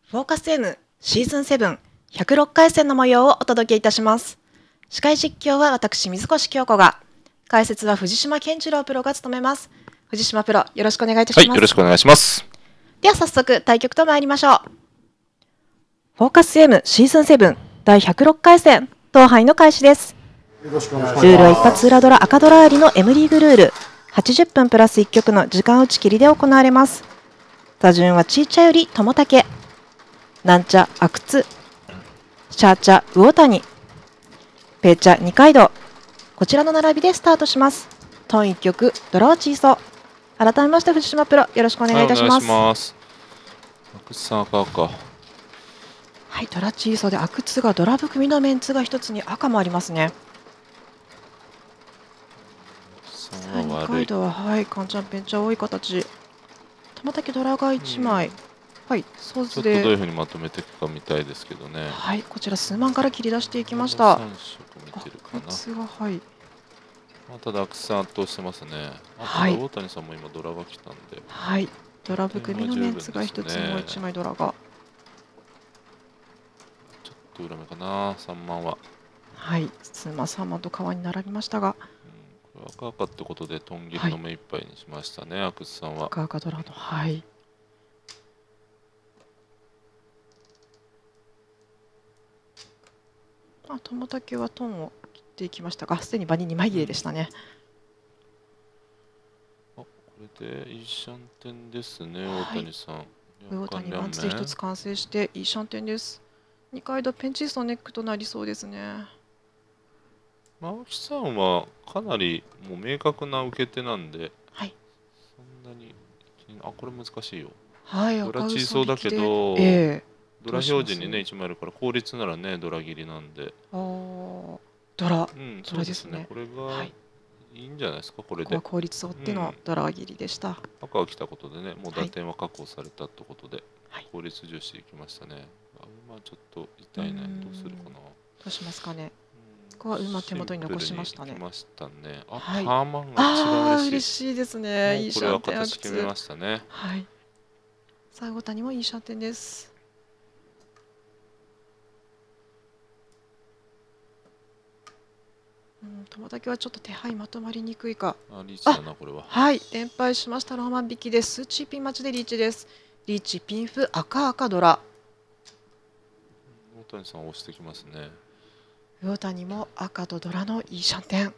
フォーカス M シーズン7 106回戦の模様をお届けいたします。司会実況は私水越京子が、解説は藤島健次郎プロが務めます。藤島プロ、よろしくお願いいたします。 はい、よろしくお願いします。 では早速対局と参りましょう。フォーカス M シーズン7第106回戦当杯の開始です。ルールは一発裏ドラ赤ドラありの M リーグルール、80分プラス1局の時間打ち切りで行われます。座順はちいちゃより友武、なんちゃ阿久津、シャーチャ魚谷、ペーチャ二階堂、こちらの並びでスタートします。トン1局ドラはチーソー。改めまして藤島プロ、よろしくお願いいたします。 阿久津さん赤か。 はい、ドラチーソーで阿久津がドラ含みのメンツが一つに赤もありますね。二階堂ははいカンチャンペンチャ多い形。玉竹ドラが1枚。はい、ソーズでちょっとどういうふうにまとめていくかみたいですけどね。 はい、こちら数万から切り出していきました。 3色見てるかな。 阿久津がはい。 ただ阿久津さん圧倒してますね。 はい。 大谷さんも今ドラが来たんで。 はい、ドラ含みのメンツが一つもう1枚ドラが。 ちょっと裏目かな、3万は。 はい、スーマ3万と川に並びましたが。 これ赤赤ってことでトン切りの目いっぱいにしましたね、阿久津さんは。 赤赤ドラのはい。友武はトンを切っていきましたが、すでに場に2枚切れでしたね。 これでいいシャンテンですね、大谷さん。 大谷マンツで1つ完成していいシャンテンです。2回ドペンチーソネックとなりそうですね。 青木さんはかなりもう明確な受け手なんで、 はい、 そんなにこれ難しいよ。 はい、 ドラチーソーだけど、ドラ表示にね1枚あるから効率ならねドラ切りなんで。 ドラ、 そうですね。これがいいんじゃないですか、これで。 ここは効率を追ってのドラ切りでした。 赤が来たことでね、もう打点は確保されたってことで、効率重視いきましたね。ちょっと痛いね。どうするかな。どうしますかね。ここは馬手元に残しましたね。 ターマンが一番嬉しいですね。いいシャンテン。 これは形決めましたね。 はい。さあ、大谷もいいシャンテンです。友武はちょっと手配まとまりにくいか。 リーチだな、これは。 はい、連敗しました。ローマン引きです。数値ピン待ちでリーチです。リーチ、ピンフ、赤赤ドラ。 大谷さん押してきますね。 大谷も赤とドラのいいシャンテン。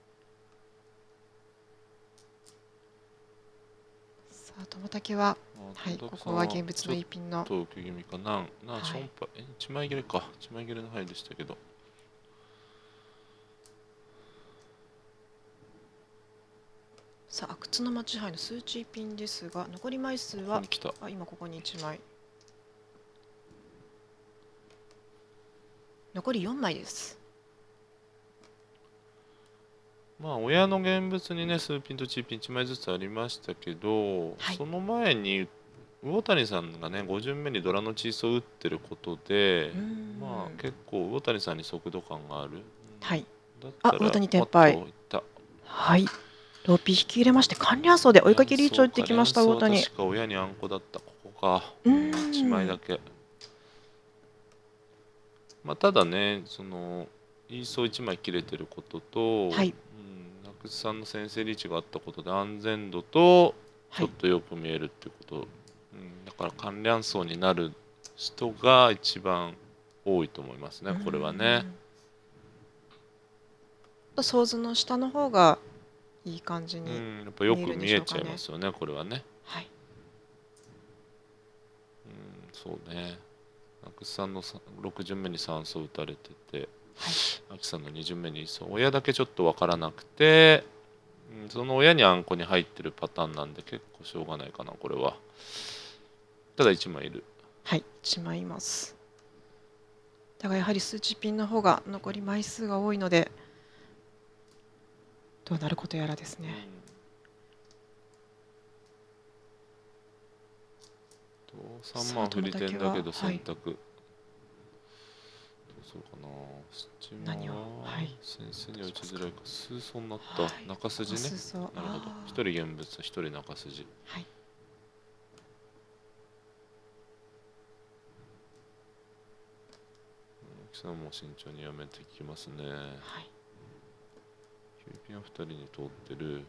さあ、友武は、はい、ここは現物の一品の。 受け気味かな。ションパ1枚切れか。1枚切れの範囲でしたけど。 さあ、阿久津の待ち牌の数値ピンですが、残り枚数は今ここに1枚。残り4枚です。 親の現物にね、数ピンとチーピン1枚ずつありましたけど、その前に魚谷さんがね、5巡目にドラのチーソーを打ってることで、結構魚谷さんに速度感がある。 はい。魚谷撤廃。はい。ローピー引き入れまして、関連層で追いかけリーチを打ってきました、魚谷。 確か親にあんこだった、ここか。1枚だけ。ただね、イーソー1枚切れてることと、阿久津さんの先制リーチがあったことで安全度とちょっとよく見えるってこと、だから関連層になる人が一番多いと思いますね、これはね。 ソーズの下の方がいい感じにやっぱよく見えちゃいますよね、これはね。 はい。 そうね。阿久津さんの6巡目に3走打たれてて、阿久さんの2巡目に親だけちょっと分からなくて、その親にあんこに入ってるパターンなんで結構しょうがないかな、これは。ただ1枚いる。 はい、1枚います。だがやはり数値ピンの方が残り枚数が多いので、どうなることやらですね。 3万振り点だけど選択。どうするかな。 何を、 先生には打ちづらいか。数層になった。中筋ね。なるほど。1人現物、1人中筋。 さんも慎重にやめてきますね。はい。9ピンは2人に通ってる。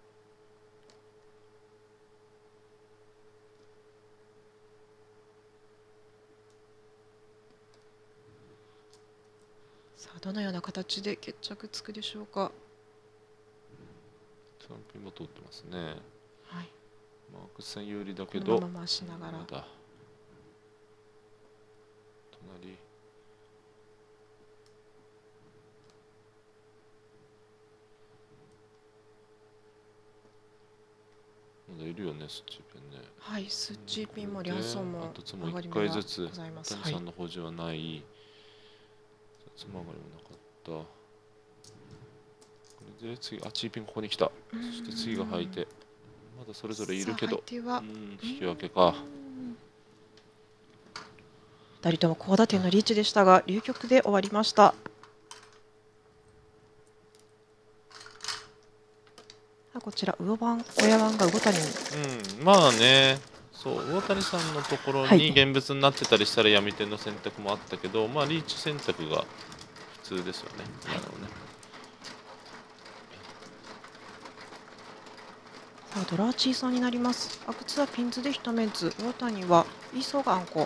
さあどのような形で決着つくでしょうか。 3ピンも通ってますね。はい。マークスさん有利だけど。 このまま回しながら。 隣。まだいるよね、スッチーピンね。 はい、スッチーピンもリャンソンもあとつも1回ずつ谷さんの補充はない、つまがりもなかった。これで次チーピンここに来た。そして次が履いてまだそれぞれいるけど、引き分けか。 2人とも高打点のリーチでしたが流局で終わりました。こちら魚番親番が魚谷に、 まあね、そう魚谷さんのところに現物になってたりしたら闇点の選択もあったけど、まあリーチ選択が普通ですよね。なるほどね。 さあドラーチーソーになります。阿久津はピンズで一メンツ、魚谷はイーソーがあんこ、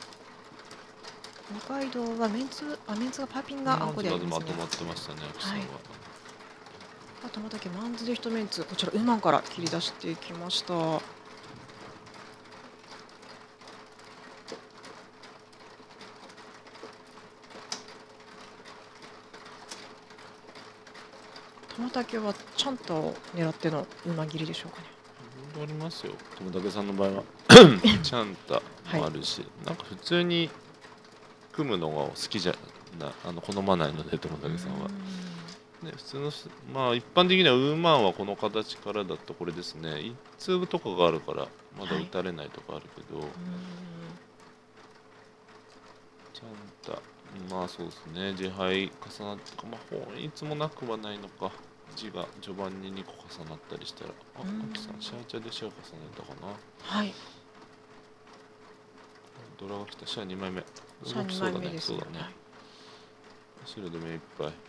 二階堂はメンツがパーピンがあんこでありますね。 まとまってましたね、阿久津さんは。 玉竹マンズで一メンツ、こちらウーマンから切り出していきました。玉竹はちゃんと狙ってのウーマン切りでしょうかね。 ありますよ、玉竹さんの場合はちゃんともあるし、なんか普通に組むのが好きじゃな好まないので玉竹さんは。ね、普通のまあ一般的にはウーマンはこの形からだとこれですね、一通とかがあるからまだ打たれないとかあるけど、ちゃんとまあそうですね、自敗重なってか、まあ本一もなくはないのか、字が序盤に2個重なったりしたら、あ、アキさんシャーチャでシャー重ねたかな。はい。ドラが来た、シャー2枚目。 シャー2枚目ですね。 そうだね。白で目いっぱい。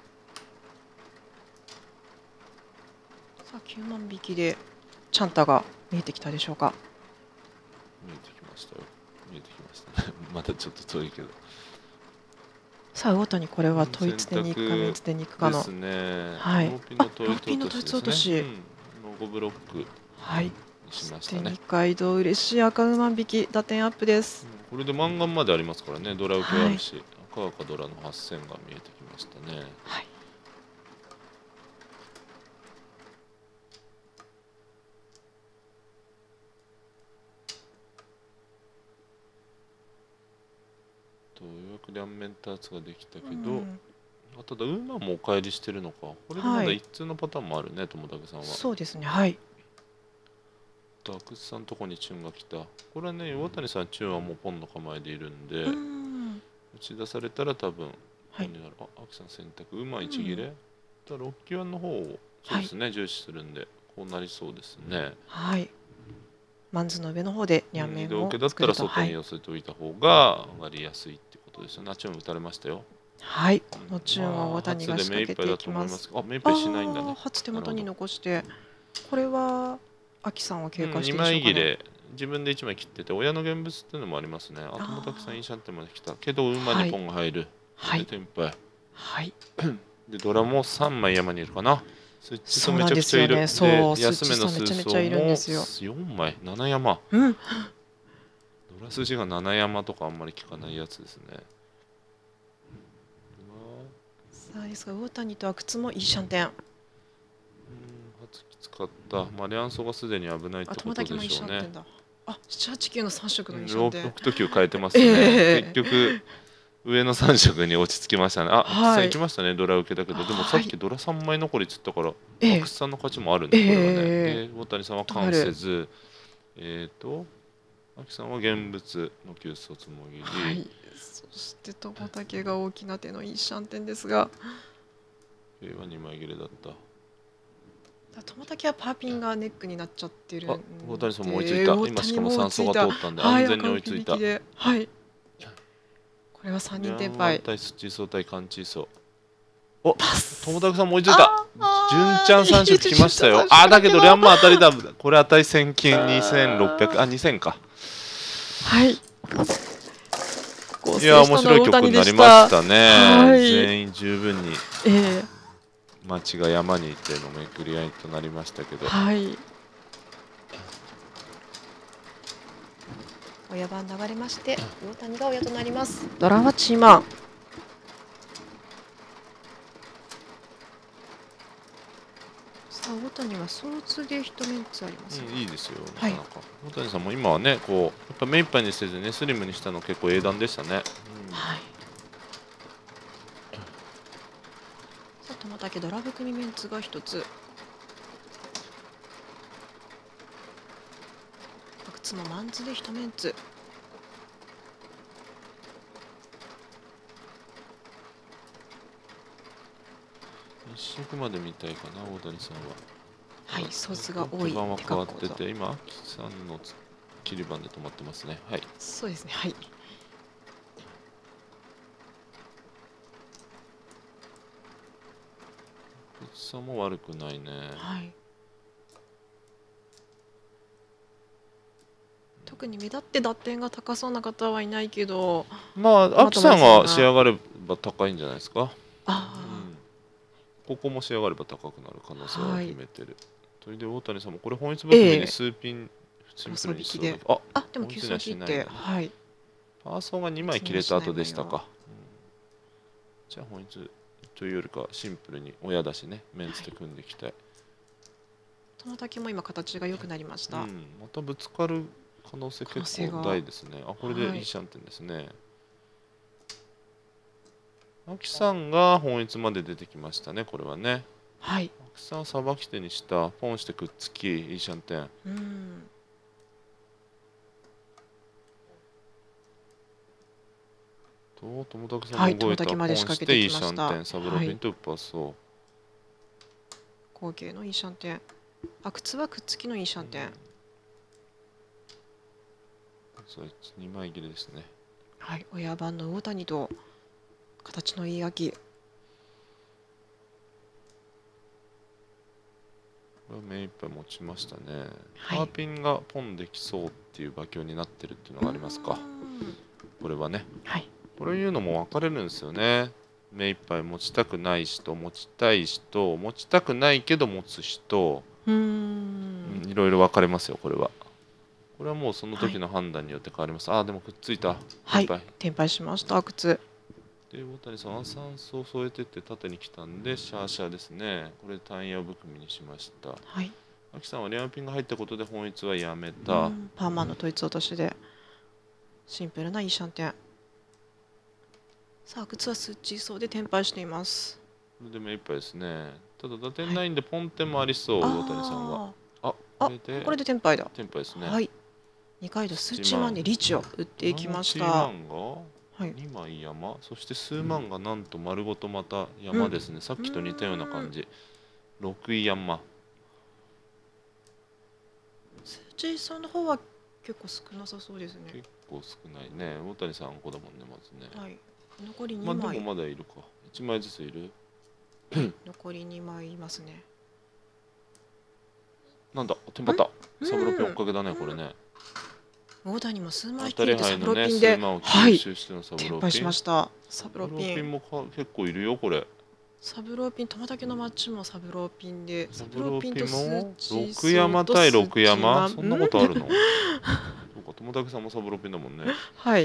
さあ9万引きでチャンタが見えてきたでしょうか。 見えてきましたよ。見えてきましたね。まだちょっと遠いけど。 さあ魚谷、これは統一でに行くかメンツでに行くかの。 ですね。 はい。 ローピンの統一落とし。 5ブロック。はい。しましたね。 二階堂嬉しい赤馬引き打点アップです。 これで満願までありますからね。ドラ受けあるし、赤ドラの8000が見えてきましたね。はい。ようやく両面ターツができたけど、ただウーマンもお帰りしてるのか。これでまだ一通のパターンもあるね、友武さんは。 そうですね、はい。 阿久津さんのとこにチュンが来た。これはね、魚谷さんチュンはもうポンの構えでいるんで、打ち出されたら多分、はい、あ、秋さん選択、ウーマン1切れ。だ6球の方をそうですね、重視するんで、こうなりそうですね。はい。 マンズの上の方で両面を受けだったら外に寄せておいた方が上がりやすいってことですよね。チュン打たれましたよ。 はい、このチュンは魚谷が仕掛けていきます。 あ、目いっぱいしないんだね。 初手元に残して、これは秋さんを経過して 2枚切れ、自分で1枚切ってて、親の現物っていうのもありますね。あともたくさんいいシャンテンまで来たけど、馬にポンが入る。はい。テンパイ。はい。で、ドラも3枚山にいるかな。スイッチとめちゃくちゃいる。そう、安めの数層も4枚、7山。ドラ筋が7山とかあんまり効かないやつですね。 さあですが、魚谷と阿久津もいいシャンテン。 初きつかった。まあ、リャンソがすでに危ないってことでしょうね。 あ、7、8、9の3色のいいシャンテン。 6と9変えてますね。結局。上の3色に落ち着きましたね。あ、阿久津さん行きましたね、ドラ受けだけど、でもさっきドラ3枚残りつったから、阿久津さんの勝ちもあるんで、これはね。で、魚谷さんは関せず、阿久さんは現物の急須つもぎり。はい、 そして友武が大きな手のいいシャンテンですが。 平和2枚切れだった。 友武はパーピンがネックになっちゃってるんで。 魚谷さんも追いついた。今しかも酸素が通ったんで、安全に追いついた。 はい。 れは3人転敗。 対スッチーソー対カンチーソー。お、友田さんも追いついた。純ちゃん3色来ましたよ。だけどリャンマー当たりだ。これ値1000金2600、2000か。 はい。 いや、面白い曲になりましたね。全員十分に町が山にいてのめくり合いとなりましたけど。 はい。親番流れまして、大谷が親となります。ドラはチーマン。さあ、大谷はソーツで一メンツあります、 いいですよ。なかなか。大谷さんも今はね、こうやっぱ目いっぱいにせずね、スリムにしたの結構英断でしたね。はい。 さあ、友竹ドラブ組メンツが一つ。靴もマンツで一メンツ。 一色まで見たいかな、大谷さんは。 はい、ソースが多い。 番は変わってて、今、秋さんの切り番で止まってますね。はい。 そうですね、はい。 秋さんも悪くないね。 はい。特に目立って打点が高そうな方はいないけど、 まあ、秋さんが仕上がれば高いんじゃないですか。ここも仕上がれば高くなる可能性は秘めてる。それで大谷さんもこれ本一部分に数ピンシンプルにしそうで。 でも9切って、はい。 パーソンが2枚切れた後でしたか。じゃあ本一というよりかシンプルに親だしね、メンツで組んでいきたい。 友竹も今形が良くなりました。 またぶつかる可能性結構大ですね。これでいいシャンテンですね。秋さんが本一まで出てきましたね、これはね。 はい。 秋さんさばき手にした、ポンしてくっつき、いいシャンテン。友竹さんも動いた、ポンしていいシャンテン、サブロピンとウッパーソー。 後継のいいシャンテン。靴はくっつきのいいシャンテン。 そう、2枚切れですね。 はい、親番の大谷と形のいい秋。 これは目いっぱい持ちましたね。ハーピンがポンできそうっていう馬況になってるっていうのがありますか。これはね。 はい。 これいうのも分かれるんですよね。目いっぱい持ちたくない人、持ちたい人、持ちたくないけど持つ人。いろいろ分かれますよ、これは。これはもうその時の判断によって変わります。でもくっついた。 はい、転敗しました、靴。 で、大谷さんは酸素を添えてって縦に来たんで、シャーシャーですね。これで単ヤ含みにしました。 はい。 秋さんはレアピンが入ったことで本一はやめた。 パーマンの統一落としで、シンプルないいシャンテン。さあ、靴はスッチーソーで転敗しています。 これで目いっぱいですね。ただ打点ないんでポンテもありそう、大谷さんは。 これで転敗だ。 転敗ですね。 はい。2回でスーチーマンでリーチを打っていきました。 2枚山、そして数万がなんと丸ごとまた山ですね。さっきと似たような感じ。6位山。 スーチーさんの方は結構少なさそうですね。 結構少ないね。大谷さんこだもんね、まずね。 はい。残り2枚。 でもまだいるか。1枚ずついる。 残り2枚いますね。 なんだ、テンパった。サブロピン追っかけだね、これね。 大谷も数枚切れてサブロピンで、はい、転敗しました。サブロピンも結構いるよ、これ。 サブロピン、友竹のマッチもサブロピンで、 サブロピンも6山対6山、そんなことあるの？そうか、友竹さんもサブロピンだもんね。 はい。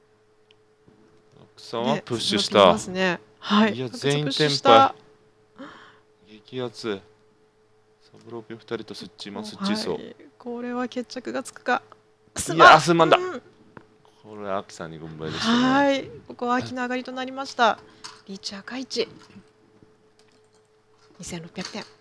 秋さんはプッシュした。 はい。 いや、全員転敗。激アツ。サブロピン2人とスッチーマン、スッチーソー。 これは決着がつくか。 いや、すまんだ。これは秋さんに軍配でしたね。 はい、ここは秋の上がりとなりました。リーチ赤1。2600点。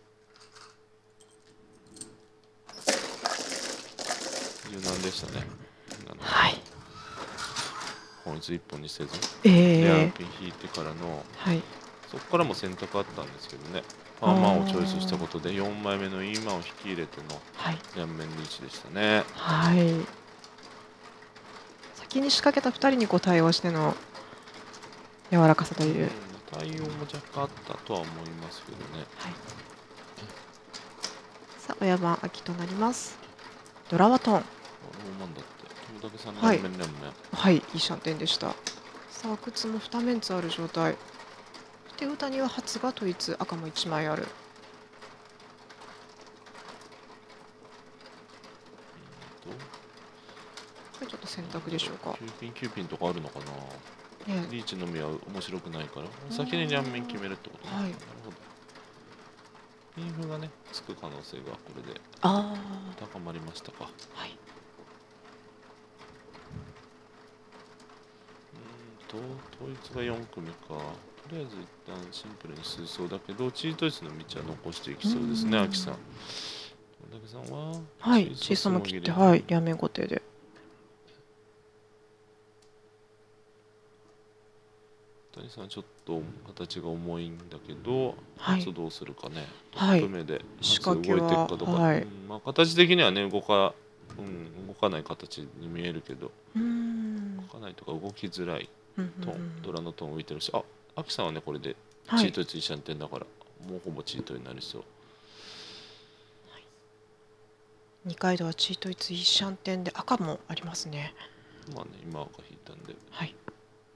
柔軟でしたね。 はい。 本一1本にせず、 レアピン引いてからの、そこからも選択あったんですけどね。パーマンをチョイスしたことで4枚目のイーマンを引き入れての両面リーチでしたね。 はい。 先に仕掛けた2人にこう対応しての柔らかさという、 対応も若干あったとは思いますけどね。 はい、さあ親番秋となります。ドラワトン。はい、はい、いいシャンテンでした。さあ阿久津も2面ある状態で、歌には初が統一、赤も1枚ある。これちょっと選択でしょうか。 9ピンとかあるのかな。リーチのみは面白くないから先に両面決めるってことね。はい、なるほど。ピンフがねつく可能性がこれで高まりましたか。はい。統一が4組か。とりあえず一旦シンプルに数層だけどチートイツの道は残していきそうですね。秋さん。竹さんははい小さも切って、はい、両面固定で。 谷さんちょっと形が重いんだけど、発動するかね。トップ目で動いていくかどうか。まあ形的にはね動かない形に見えるけど、動かないとか動きづらいトーン、ドラのトーン浮いてるし、秋さんはねこれでチートイツ一シャンテンだからもうほぼチートになりそう。 二階堂はチートイツ一シャンテンで赤もありますね。 まあね今赤引いたんで。はい。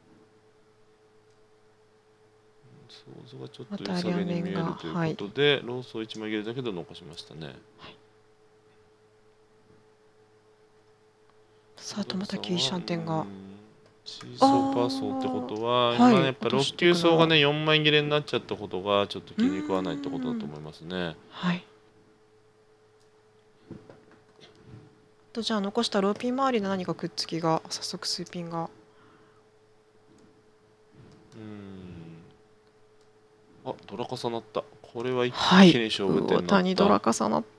想像がちょっと良さげに見えるということで、ローソー1枚切れだけど残しましたね。はい、 さあ友滝いいシャンテンがチーソーパーソーってことは今やっぱ6級層がね4枚切れになっちゃったことがちょっと気に食わないってことだと思いますね。はい。 とじゃあ残したローピン周りで何かくっつきが早速スーピンが。 ドラ重なった。これは一気に勝負点になった。 大谷ドラ重なった。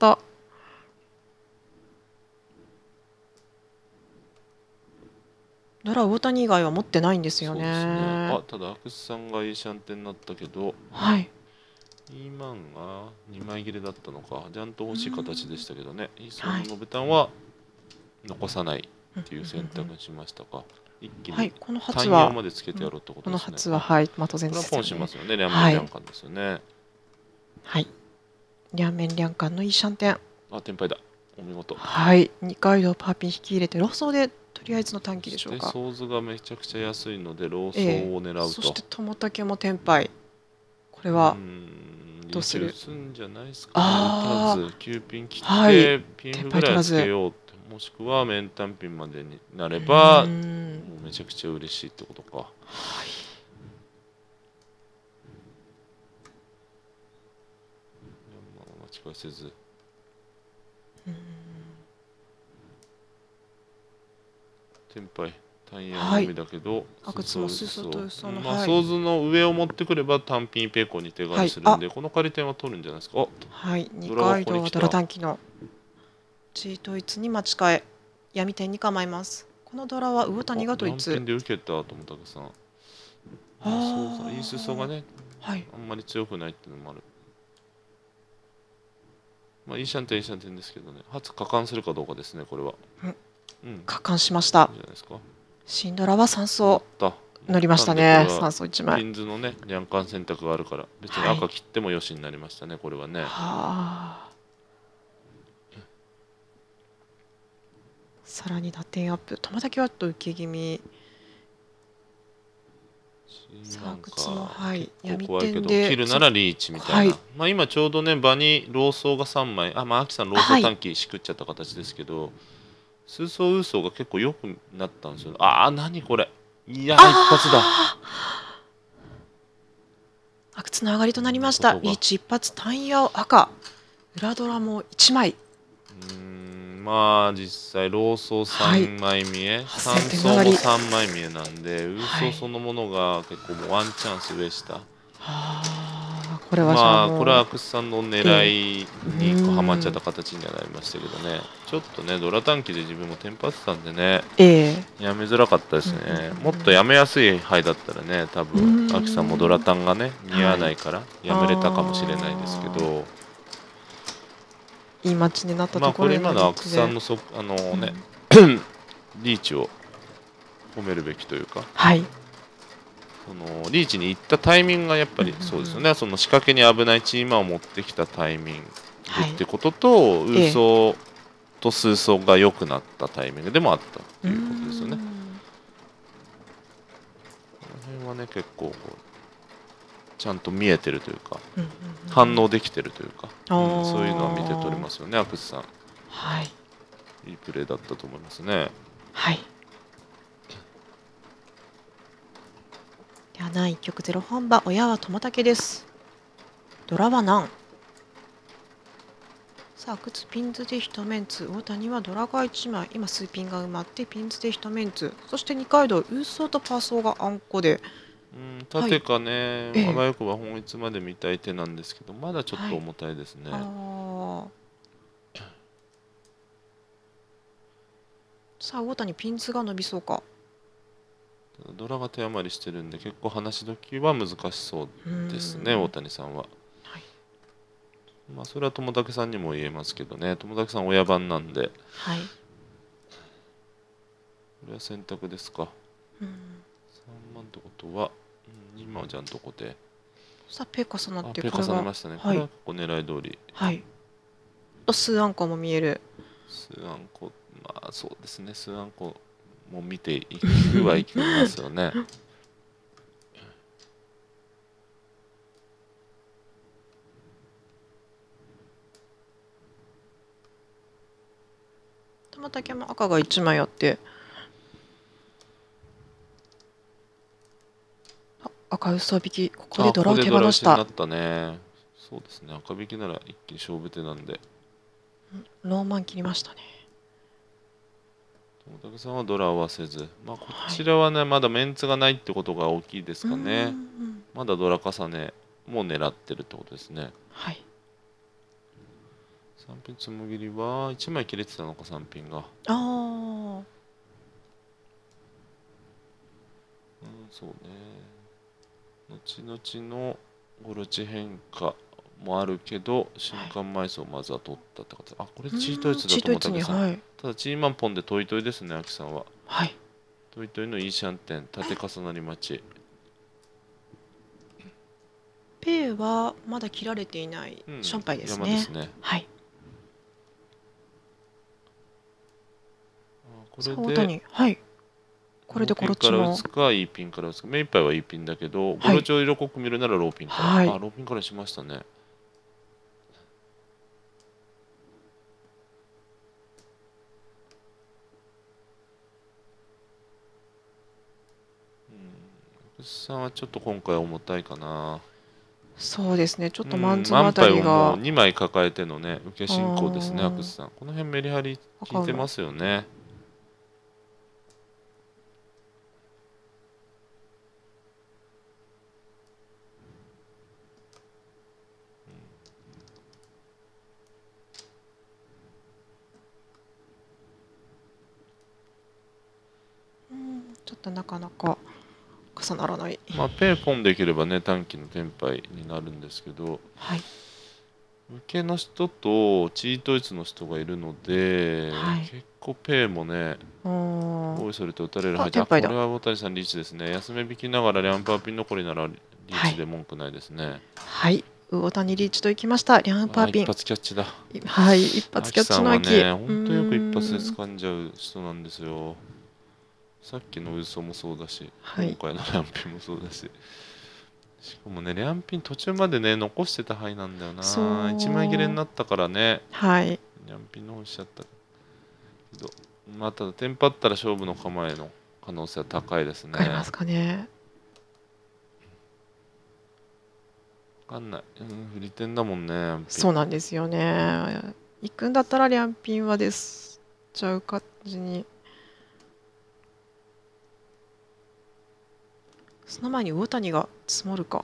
ドラ大谷以外は持ってないんですよね。 ただ阿久津さんがいいシャンテンになったけど、 はい。 イーマンが2枚切れだったのか、ちゃんと欲しい形でしたけどね。イーソンのボタンは残さないっていう選択にしましたか。一気に単4までつけてやろうってことですね。 この初ははい、まあ当然ですよね。これはポンしますよね。両面両感ですよね。 はい。両面両感のいいシャンテン。 テンパイだ。お見事。 はい。二階堂パーピン引き入れてローソーでとりあえずの短期でしょうか。 ソーズがめちゃくちゃ安いのでローソーを狙うと。 そして友竹もテンパイ。これはどうする？ 打つんじゃないですか。打たず9ピン切ってピンフぐらいつけようって、もしくは面単ピンまでになればもうめちゃくちゃ嬉しいってことか。はい。間違いせず。テンパイ単円のみだけど、 阿久津もスソとソーズの上を持ってくれば単品ペコに手替えするんで、この仮点は取るんじゃないですか。 はい、二階堂はドラ短期のチートイツに待ち替え闇点に構えます。このドラは魚谷が統一。 で受けたと思ったけどさ、いい裾がね、あんまり強くないっていうのもある。まあいいシャンテンいいシャンテンですけどね、初加冠するかどうかですねこれは。 加冠しました。シンドラは3層乗りましたね。3層1枚。 ピンズのね、両冠選択があるから、別に赤切ってもよしになりましたね、これはね。 さらに打点アップ。玉滝はと受け気味。さあ、靴の闇点で切るならリーチみたいな。まあ今ちょうどね、場にローソーが3枚、まあ秋さんローソー短期しくっちゃった形ですけど。数層ウソが結構良くなったんですよ。何これ。いや、一発だ。 阿久津の上がりとなりました。リーチ一発、単ヤ赤。裏ドラも1枚。 まあ実際ローソー3枚見え、3層も3枚見えなんで、ウソそのものが結構もうワンチャンス上下。 これはこれは阿久津さんの狙いに1個はまっちゃった形にはなりましたけどね。ちょっとねドラ短期で自分もテンパってたんでね、やめづらかったですね。もっとやめやすい牌だったらね、多分アキさんもドラタンがね似合わないからやめれたかもしれないですけど、 いいマッチになったところで、 これ今の阿久さんのリーチを褒めるべきというか、 はい、 そのリーチに行ったタイミングがやっぱりそうですよね、その仕掛けに危ないチーマーを持ってきたタイミングってことと、ウーソーとスーソーが良くなったタイミングでもあったっていうことですよね。この辺はね結構ちゃんと見えてるというか、反応できてるというか、そういうのは見て取れますよね、阿久津さん。 はい、 いいプレーだったと思いますね。 はい。では第1局0本場、親は友竹です。ドラは何？さあ、阿久津ピンズで1メンツ、大谷はドラが1枚、今数ピンが埋まってピンズで1メンツ、そして二階堂、ウーソーとパーソーがあんこで、 縦かね、あわよくば本一まで見たい手なんですけど、まだちょっと重たいですね。 さあ、大谷ピンズが伸びそうか。 ドラが手余りしてるんで結構話し時は難しそうですね、大谷さんは。まあそれは友竹さんにも言えますけどね、友竹さん親番なんで、 はい、これは選択ですか。3万ってことは、今はじゃんとこでさあペ重なって、 ペ重ねましたね。これは結構狙い通り。 はい。と数アンコも見える。 数アンコ、まあそうですね、数アンコも見ていくはいきますよね。 玉竹も赤が1枚あって、赤嘘引き、ここでドラを手放した。 なったね。そうですね、赤引きなら一気に勝負手なんで。 ノーマン切りましたね。 友竹さんはドラ合わせず、まあこちらはね、まだメンツがないってことが大きいですかね。まだドラ重ねも狙ってるってことですね。 はい。 3ピンつむぎりは1枚切れてたのか、3ピンが。ああ。 そうね。後々のゴロチ変化もあるけど、瞬間枚数をまずは取ったって形。あ、これチートイツだと思ったけど、ただチーマンポンでトイトイですね、アキさんは。 はい。 トイトイのいいシャンテン、縦重なり待ち。 ペイはまだ切られていないシャンパイですね。はい。 これで、 はい。これでゴロチから打つか、いいピンから打つか。目いっぱいはいいピンだけど、ゴロチを色濃く見るならローピンから。あ、ローピンからしましたね。福士さんはちょっと今回重たいかな。 そうですね、ちょっとマンツのあたりが。 もう2枚抱えてのね、受け進行ですね、福士さん。この辺メリハリ効いてますよね。 ちょっとなかなか重ならない。 まあペーポンできればね、短期のテンパイになるんですけど、 はい、 受けの人とチートイツの人がいるので、結構ペイもね、おいそれと打たれる配置。これは大谷さんリーチですね。休め引きながらリャンパーピン残りならリーチで文句ないですね。 はい、大谷リーチといきました。リャンパーピン。 一発キャッチだ。 はい、一発キャッチの秋。 本当よく一発で掴んじゃう人なんですよ。さっきの嘘もそうだし、今回のリャンピンもそうだし。しかもね、リャンピン途中までね、残してた牌なんだよな。1枚切れになったからね。 はい。 リャンピンの方しちゃったけど、まあ、ただテンパったら勝負の構えの可能性は高いですね。 ありますかね。 分かんない。振り点だもんね。 そうなんですよね。行くんだったらリャンピンはですちゃう感じに。その前に魚谷が積もるか。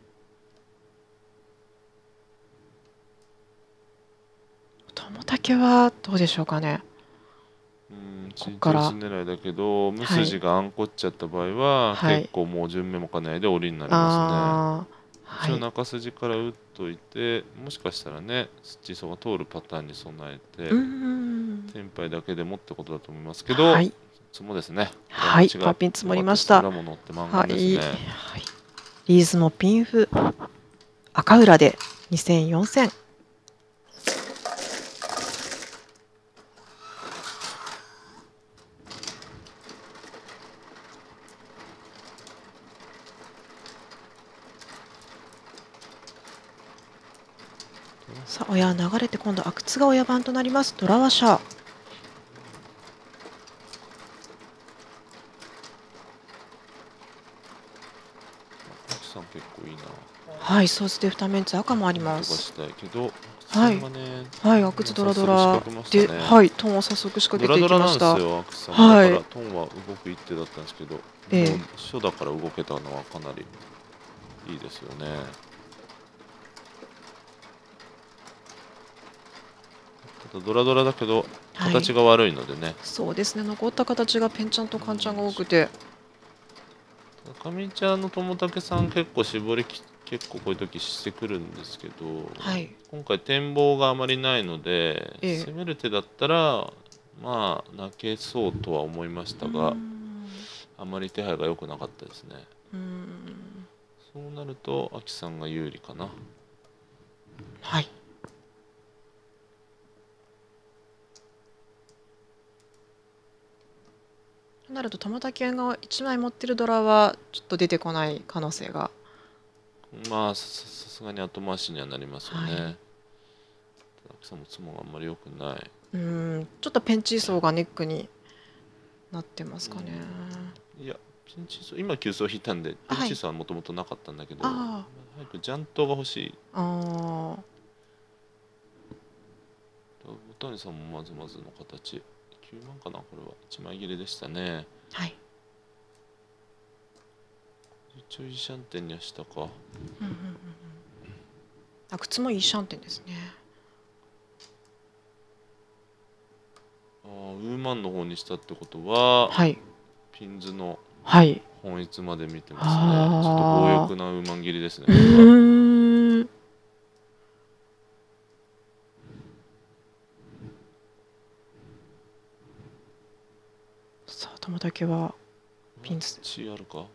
友竹はどうでしょうかね。 チートイツ狙いだけど、無筋があんこっちゃった場合は、結構もう順目もかないで折りになりますね。一応中筋から打っといて、もしかしたらね、スチーソーが通るパターンに備えて、テンパイだけでもってことだと思いますけど、 つもですね。 はい、パーピン積もりました。 裏も載って満願ですね。 はい。リーズもピンフ赤裏で2000、4000。さあ親流れて今度阿久津が親番となります。ドラワシャー。 さん結構いいな。 はい、ソースで2面つ赤もあります。 したいけど、 はい、はい、阿久津ドラドラで、はい、トンを早速仕掛けていきました。 はい、トンは動く一手だったんですけど、初だから動けたのはかなりいいですよね。ただドラドラだけど形が悪いのでね、 そうですね、残った形がペンちゃんとカンちゃんが多くて、 上ちゃんの友武さん結構絞り結構こういう時してくるんですけど、今回展望があまりないので、攻める手だったらまあ泣けそうとは思いましたが、あまり手配が良くなかったですね。そうなるとアキさんが有利かな。 はい。となると玉竹が1枚持ってるドラはちょっと出てこない可能性が。 まあさすがに後回しにはなりますよね。アキさんもツモがあんまり良くない。 ちょっとペンチ層がネックになってますかね。 いやペンチ層今急走引いたんでペンチ層はもともとなかったんだけど、早くジャントが欲しい。小谷さんもまずまずの形。9万かな、これは1枚切れでしたね。 はい。 一応いいシャンテンにはしたか。 阿久津もいいシャンテンですね。 ウーマンの方にしたってことは、ピンズの本質まで見てますね。ちょっと強欲なウーマン切りですね。 さあ玉竹はピンズ。 あるか。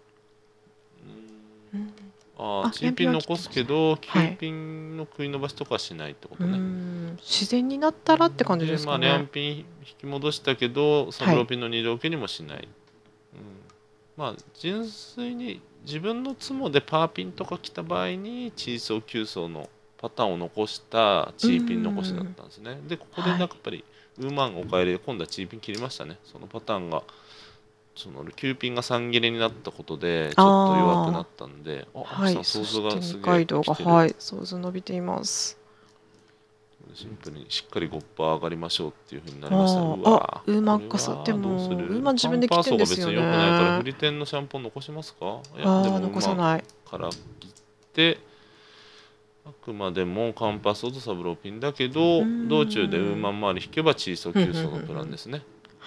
チーピン残すけど、9ピンの食い伸ばしとかしないってことね。 自然になったらって感じですかね。 レアンピン引き戻したけど、サブロピンの2度受けにもしない。まあ純粋に自分のツモでパーピンとか来た場合にチーソー9層のパターンを残したチーピン残しだったんですね。でここでなんかやっぱりウーマンおかえりで今度はチーピン切りましたね。そのパターンがその9ピンが3切れになったことでちょっと弱くなったんで、 想像がすげえ想像伸びています。 シンプルにしっかり5%上がりましょうっていうふうになりましたね。 ウーマンかさでもウーマン自分で切ってんですよね。 カンパーソが別に良くないからフリテンのシャンポン残しますか？いやでも残さないから切ってあくまでもカンパーソとサブローピンだけど道中でウーマン周り引けばチーソー9層のプランですね。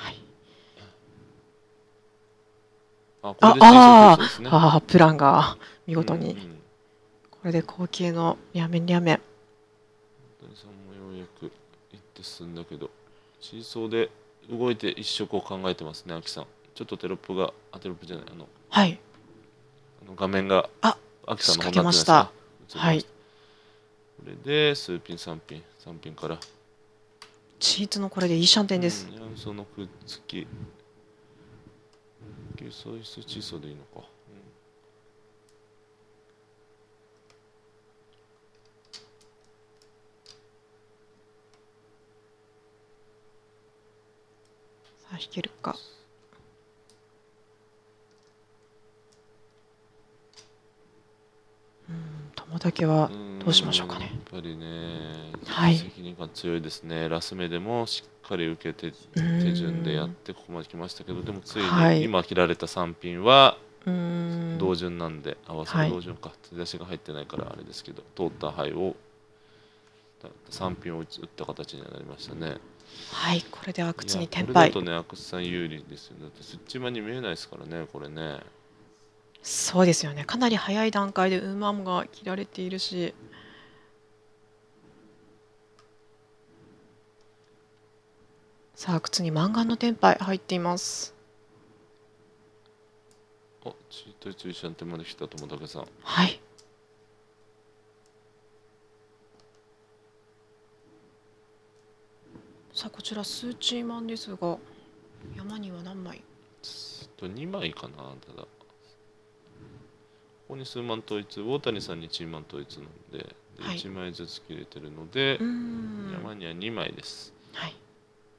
これでチーソー9層ですね。 プランが見事にこれで後継のリャメンリャメン。 さんもようやくいって進んだけどチーソーで動いて一色を考えてますね、アキさん。ちょっとテロップがテロップじゃない画面がアキさんの方になってました。はい。 これで数ピン3ピン3ピンからチーツのこれでいいシャンテンです。 そのくっつきチーソーでいいのか。 弾けるか。玉竹はどうしましょうかね。 やっぱりね、責任感強いですね。ラス目でもしっかり受けて手順でやってここまで来ましたけど、でもついに今切られた3ピンは同順なんで、合わせる同順か、手出しが入ってないからあれですけど、通った牌を3ピンを打った形になりましたね。 はい、これで阿久津にテンパイ。 これだとね、阿久津さん有利ですよね。だってスッチマに見えないですからね、これね。 そうですよね。かなり早い段階でウーマンが切られているし。さあ、阿久津にマンガンのテンパイ入っています。 シート一シャンテンまで来た友武さん。 はい。さあこちらスーチーマンですが、山には何枚 ？2枚かな。ただここに数万統一、大谷さんに1万統一なんで、 はい、 1枚ずつ切れてるので、山には2枚です。 はい。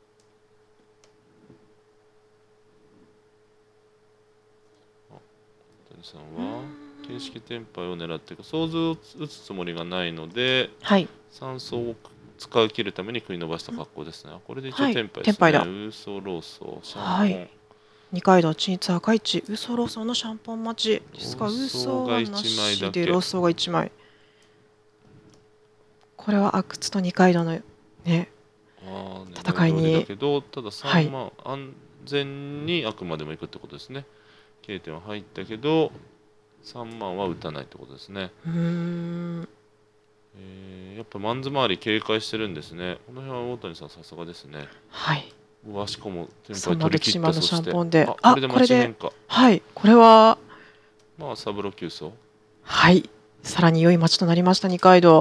大谷さんは形式テンパイを狙っていく、想像を打つつもりがないので、 はい、 3層を使い切るために食い伸ばした格好ですね。これで一応テンパイですね。はい、テンパイだ。 ウーソローソシャンポン、 はい、二階堂鎮一赤一ウソローソのシャンポン待ちですが、ウーソーがなしでローソーが1枚。これは阿久津と二階堂のね戦いに。 だけどただ3万、安全にあくまでもいくってことですね。K 点は入ったけど3万は打たないってことですね。やっぱマンズ周り警戒してるんですね。この辺は大谷さんさすがですね。 はい。 うわ、しかもテンパイ取り切った。そして、 これで待ち変化。 はい、これはまあサブロ9層。 はい、さらに良い待ちとなりました二階堂。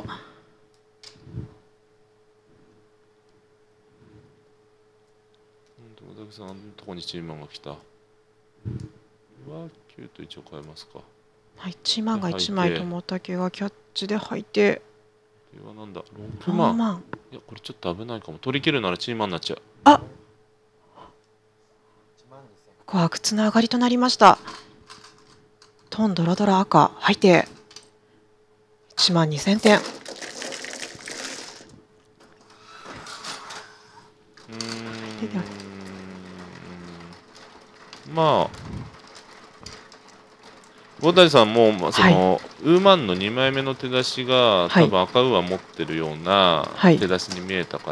友武さんのとこにチーマンが来た。うわ、9と1を変えますか。 はい、チーマンが1枚、友武がキャッチで吐いて。 これはなんだ、6万。いや、これちょっと危ないかも。取り切るならチーマンになっちゃう。 あ、ここは靴の上がりとなりました。トンドロドロ赤吐いて1万2000点。 まあ大谷さんもその、ウーマンの2枚目の手出しが、多分赤ウーは持ってるような手出しに見えたから、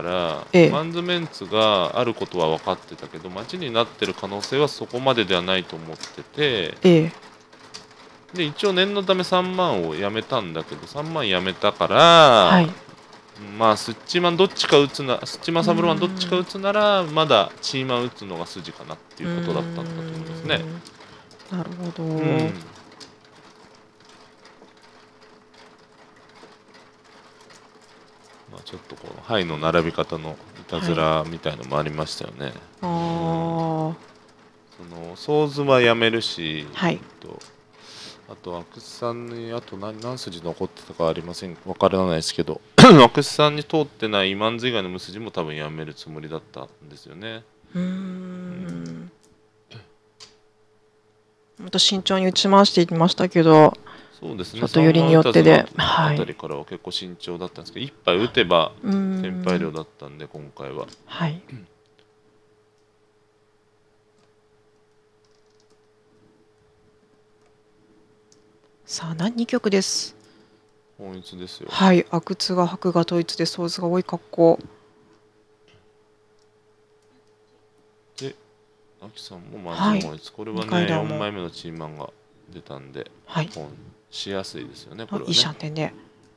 マンズメンツがあることは分かってたけど待ちになってる可能性はそこまでではないと思ってて、で一応念のため3万をやめたんだけど3万やめたから、まあスッチーマンどっちか打つなスッチーマンサブロマンどっちか打つならまだチーマン打つのが筋かなっていうことだったんだと思いますね。 なるほど。 まあちょっとこの牌の並び方のいたずらみたいのもありましたよね。そのソーズはやめるし、あと阿久津さんにあと何筋残ってたかありません、分からないですけど阿久津さんに通ってないマンズ以外の無筋も多分やめるつもりだったんですよね。 また慎重に打ち回していきましたけど、 そうですね、 ちょっとよりによってで、 あたりからは結構慎重だったんですけど、1杯打てば天敗量だったんで今回は。 はい。さあ2局です。 本一ですよ。 はい、阿久津が白が統一でソーズが多い格好。 で、秋さんもまず本一、これはね4枚目のチーマンが出たんで、しやすいですよね。これはね。 いいシャンテンで。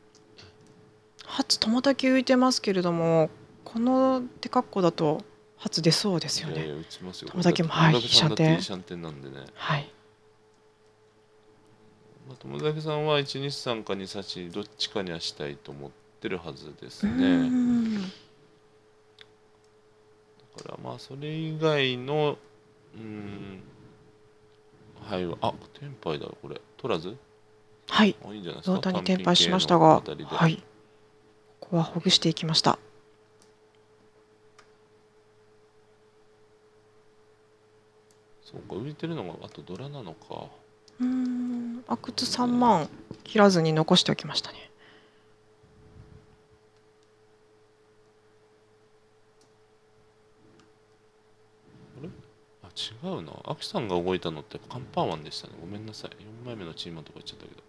初友竹浮いてますけれども、この手格好だと初出そうですよね。 打ちますよ。 友竹もはい、いいシャンテン。 いいシャンテンなんでね。 はい。 友竹さんは123か2差しどっちかにはしたいと思ってるはずですね。だからまあそれ以外のはい、テンパイだこれ取らず、 はい、 いいんじゃないですか。 同体にテンパイしましたが、はい、ここはほぐしていきました。 そうか、浮いてるのがあとドラなのか。 阿久津3万切らずに残しておきましたね。 違うな、アキさんが動いたのってカンパーマンでしたね。ごめんなさい、4枚目のチーマンとか言っちゃったけど。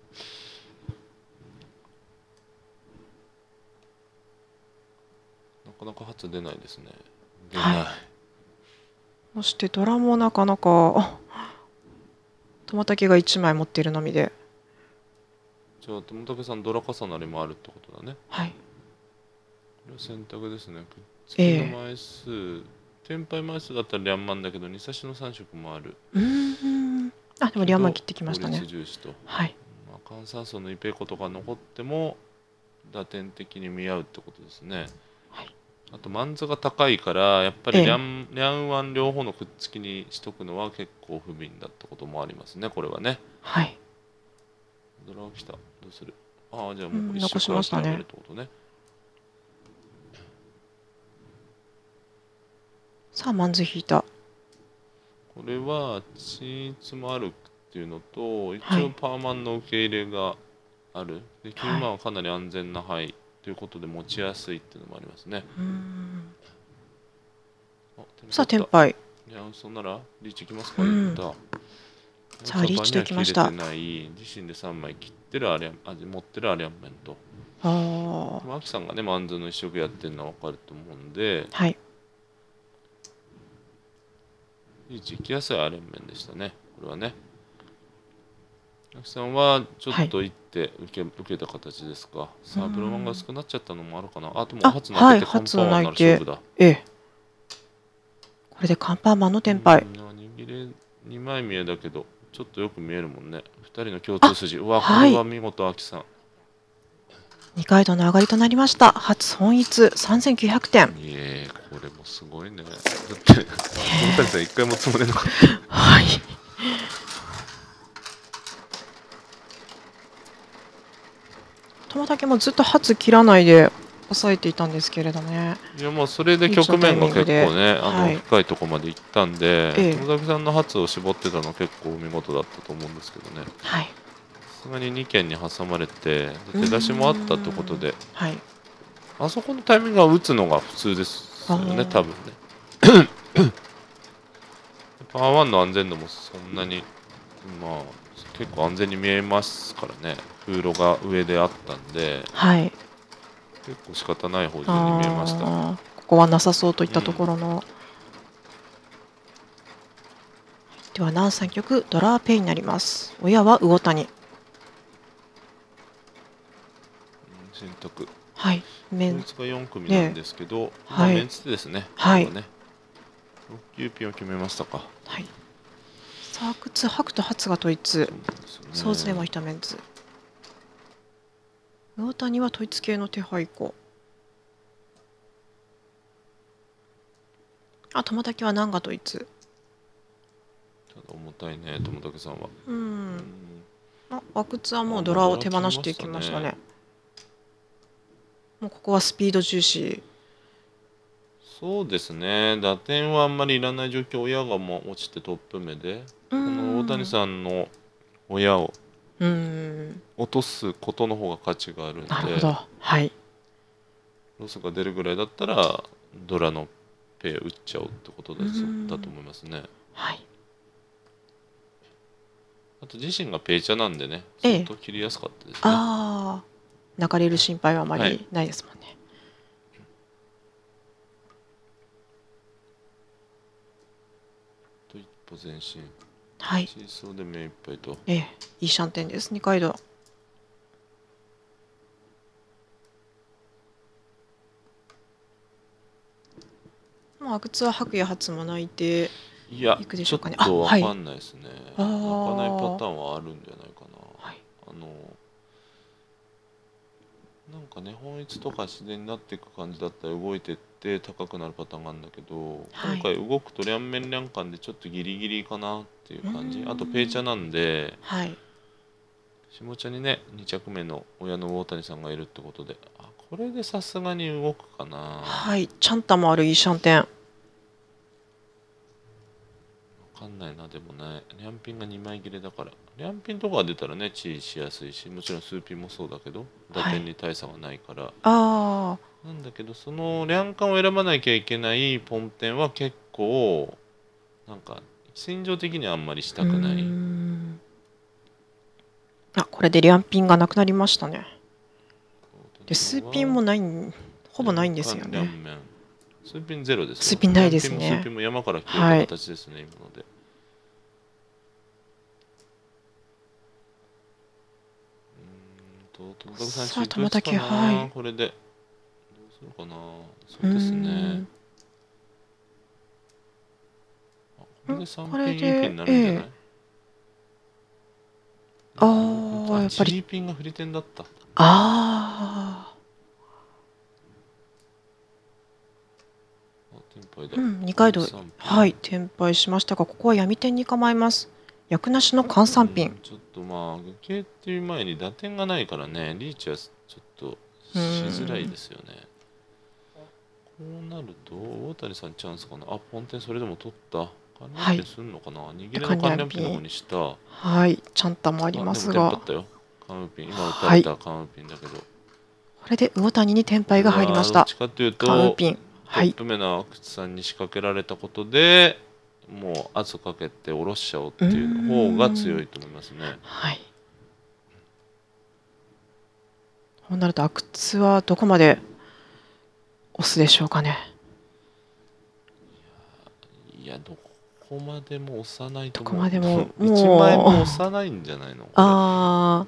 なかなか初出ないですね。出ない。 そしてドラもなかなか友竹が1枚持っているのみで。 じゃあ友竹さんドラ重なりもあるってことだね。 はい。 これは選択ですね。くっつきの枚数、天敗枚数だったら2万だけど2差しの3色もある。 あ、でもリアマン切ってきましたね。 はい。換算層のイペコとか残っても打点的に見合うってことですね。はい、あとマンズが高いからやっぱりリャンワン両方のくっつきにしとくのは結構不憫だったこともありますね、これはね。 はい。 ドラが来た。どうする？ああ、じゃあもう一緒から諦めるってことね。 さあマンズ引いた。 これはチーツもあるっていうのと、一応パーマンの受け入れがある。で9万はかなり安全な範囲ということで持ちやすいっていうのもありますね。 さあテンパイ。 いや、そんならリーチいきますか。いった。 さあリーチといきました。 自身で3枚切ってる持ってるアリアンメント。アキさんがねマンズの一色やってるのは分かると思うんで、 はい、 リーチ行きやすいアリアンメンでしたね、これはね。アキさんはちょっと行って受けた形ですか。さあブロマンが薄くなっちゃったのもあるかな。あともう初泣けてカンパーマンなら勝負だ。 これでカンパーマンのテンパイ。 握れ2枚見えだけどちょっとよく見えるもんね。2人の共通筋。うわ、これは見事、アキさん。 二階堂の上がりとなりました。初本一3900点。 いえ、これもすごいね。だって大谷さん一回も積もれなかった。 はい。友竹もずっと初切らないで抑えていたんですけれどね。 いや、まあそれで局面が結構ね、深いところまで行ったんで、友竹さんの初を絞ってたの結構見事だったと思うんですけどね。 はい。 さすがに2件に挟まれて出だしもあったってことで、 はい、 あそこのタイミングは打つのが普通ですよね、多分ね。パワー1の安全度もそんなに、まあ結構安全に見えますからね。風呂が上であったんで、 はい、 結構仕方ない方順に見えました。ここはなさそうといったところの、では南3局ドラーペイになります。親は魚谷。 選択。 はい。 メンツが4組なんですけど、はい、メンツですね。 はい。 6級ピンを決めましたか。 はい。サークツ白と初が統一。そうですね。もう一メンツ。魚谷は統一系の手配子。あ、友竹は何が統一。 ただ重たいね、友竹さんは。 あ、阿久津はもうドラを手放していきましたね。もうここはスピード重視。 そうですね。打点はあんまりいらない状況。親がもう落ちてトップ目で、この大谷さんの親を落とすことの方が価値があるんで、 なるほど。はい。 ロスが出るぐらいだったらドラのペイ打っちゃおうってことだと思いますね。 はい。 あと自身がペイチャなんでね、相当切りやすかったですね。 ああ、泣かれる心配はあまりないですもんね。 と一歩前進。 はい。 シーソーで目いっぱいと。 いいシャンテンです。二階堂。もう阿久津は白夜初も泣いていくでしょうかね。 ちょっとわかんないですね。泣かないパターンはあるんじゃないかな。はい、なんかね、本一とか自然になっていく感じだったら動いてって高くなるパターンがあるんだけど、今回動くと両面両間でちょっとギリギリかなっていう感じ。あとペイチャなんで、下茶にね2着目の親の大谷さんがいるってことで、これでさすがに動くかな。 はい、チャンタもあるいいシャンテン。 わかんないな。でもね、リャンピンが2枚切れだから、リャンピンとかが出たらねチーしやすいし、もちろんスーピンもそうだけど打点に大差はないから、なんだけど、そのリャンカンを選ばなきゃいけないポンテンは結構なんか心情的にはあんまりしたくない。 これでリャンピンがなくなりましたね。でスーピンもないほぼないんですよね。 スーピンゼロです。 スーピンないですね。 スーピンも山から消えた形ですね、今ので。 さあ友竹、はい。 これでどうするかな。そうですね。これで3ピンいいピンになるんじゃない？ ああ、やっぱり。 チリピンが振り点だった。 ああ。二階堂、はい、転敗しましたが、ここは闇点に構えます。役なしの換算ピン。 ちょっとまあ、受けっていう前に打点がないからね、リーチはちょっとしづらいですよね。こうなると、大谷さんチャンスかな。あ、ポンテンそれでも取った。関連ピンすんのかな。握りの関連ピンの方にした。 はい、チャンタもありますが。 でもテンパったよ。カムピン、今打たれたカムピンだけど。これで魚谷に転敗が入りました。 どっちかというと、カムピン。トップ目の阿久津さんに仕掛けられたことで、もう圧かけて下ろしちゃおうっていう方が強いと思いますね。 はい。こうなると阿久津はどこまで押すでしょうかね。 いや、どこまでも押さないと思う。どこまでも 1枚も押さないんじゃないの。 ああ。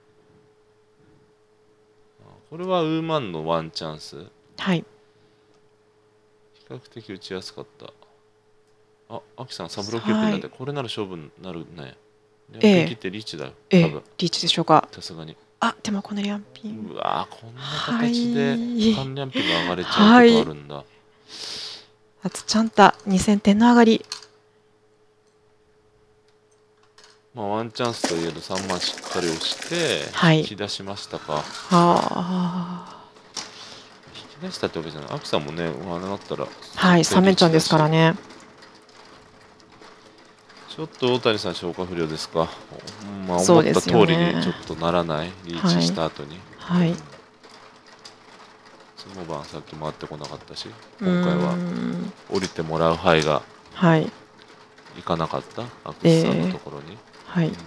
これはウーマンのワンチャンス。 はい。 比較的打ちやすかった。あ、アキさんサブローキューピンだって、これなら勝負になるね。リャンピンってリーチだよ。多分リーチでしょうか。 さすがに。 あ、でもこのリャンピン。 うわー、こんな形で関リャンピンが上がれちゃうことあるんだ。 あつちゃんた2000点の上がり。 まあワンチャンスといえど3万しっかり押して引き出しましたか。引き出したってわけじゃない。アキさんもね、あれだったら。 はい、3連チャンですからね。 ちょっと大谷さん消化不良ですか。まあ思った通りにちょっとならない、リーチした後に。 はい。 その番さっき回ってこなかったし、今回は降りてもらう範囲がいかなかった、アクスさんのところに。 はい。という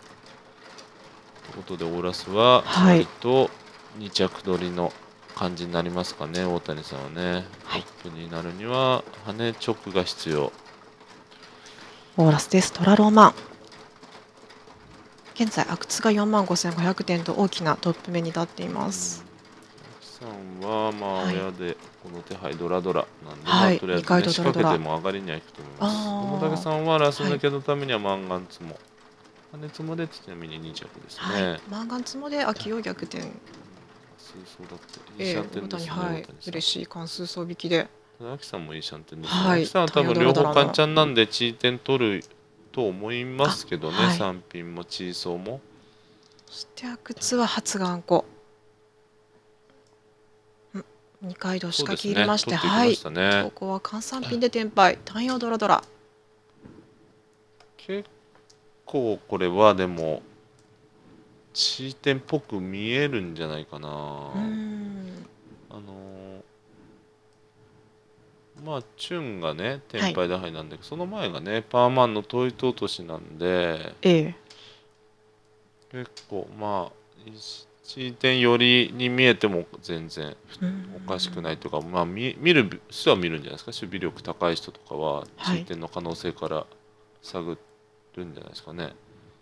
ことでオーラスは割と2着取りの感じになりますかね、大谷さんはね。トップになるには羽根直が必要。 オーラスです。トラローマン。現在阿久津が45,500点と大きなトップ目に立っています。 さんはまあ親でこの手配ドラドラなんで、まあとりあえずね仕掛けても上がりにはいくと思います。友武さんはラス抜けのためにはマンガンツモ。羽ツモでちなみに2着ですね。 マンガンツモで秋を逆転。 数層だっていいシャンテンですね。 嬉しい関数層引きで。 アキさんもいいシャンテンですね。アキさんは多分両方カンチャンなんでチーテン取ると思いますけどね。3ピンもチーソーも。 そして阿久津は初がんこ。二階堂仕掛け入れまして、はい。ここは換算ピンで転敗。単葉ドラドラ。 結構これはでもチーテンっぽく見えるんじゃないかな。まあチュンがね転敗打敗なんだけど、その前がねパーマンのトイト落としなんで、結構まあチーテン寄りに見えても全然おかしくないというか、まあ見る人は見るんじゃないですか。守備力高い人とかはチーテンの可能性から探るんじゃないですかね。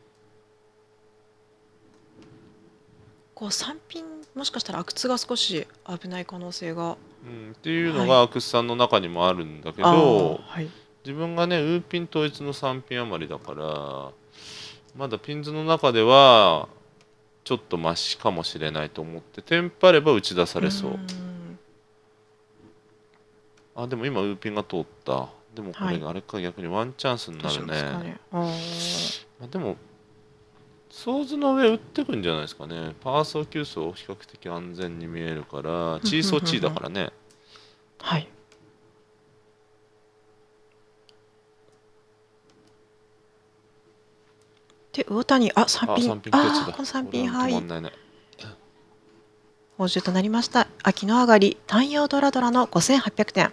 こう3ピンもしかしたら阿久津が少し危ない可能性が、 っていうのが阿久津さんの中にもあるんだけど、自分がねウーピン統一の3ピン余りだからまだピンズの中ではちょっとマシかもしれないと思ってテンパれば打ち出されそう。あ、でも今ウーピンが通った。でもこれあれか、逆にワンチャンスになるね。でもソーズの上打ってくんじゃないですかね。パーソー急走比較的安全に見えるからチーソーチーだからね。 はい。で魚谷、3ピン、この3ピン、はい。報酬となりました。秋の上がり単葉ドラドラの5800点。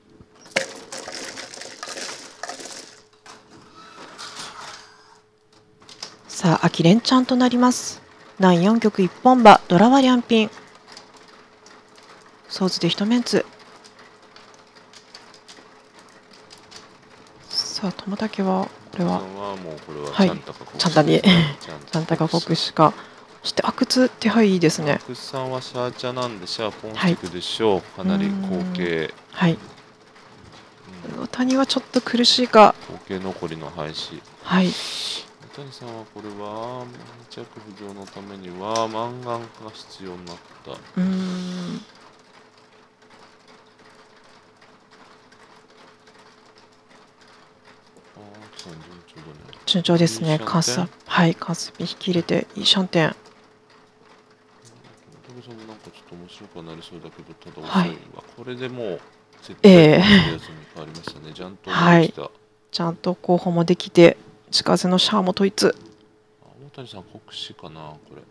さあ秋連チャンとなります。南4玉一本馬ドラワリャンピン。ソーズで一メンツ。さあ友武はこれははいちゃんたにちゃんたか国士か。そして阿久津手配いいですね。 阿久津さんはシャーチャなんでシャーポンしていくでしょう。かなり後継。 はい。魚谷はちょっと苦しいか。 後継残りの廃止。 はい。 谷さんはこれは2着浮上のためにはマンガンが必要になった。 順調ですね。カスビ引き入れていいシャンテン。 高さんもなんかちょっと面白くはなりそうだけど、ただ遅いわ。これでもう絶対やつに変わりましたね。ジャントもできた。 ちゃんと候補もできて、地風のシャアも統一。 大谷さん国士かなこれ。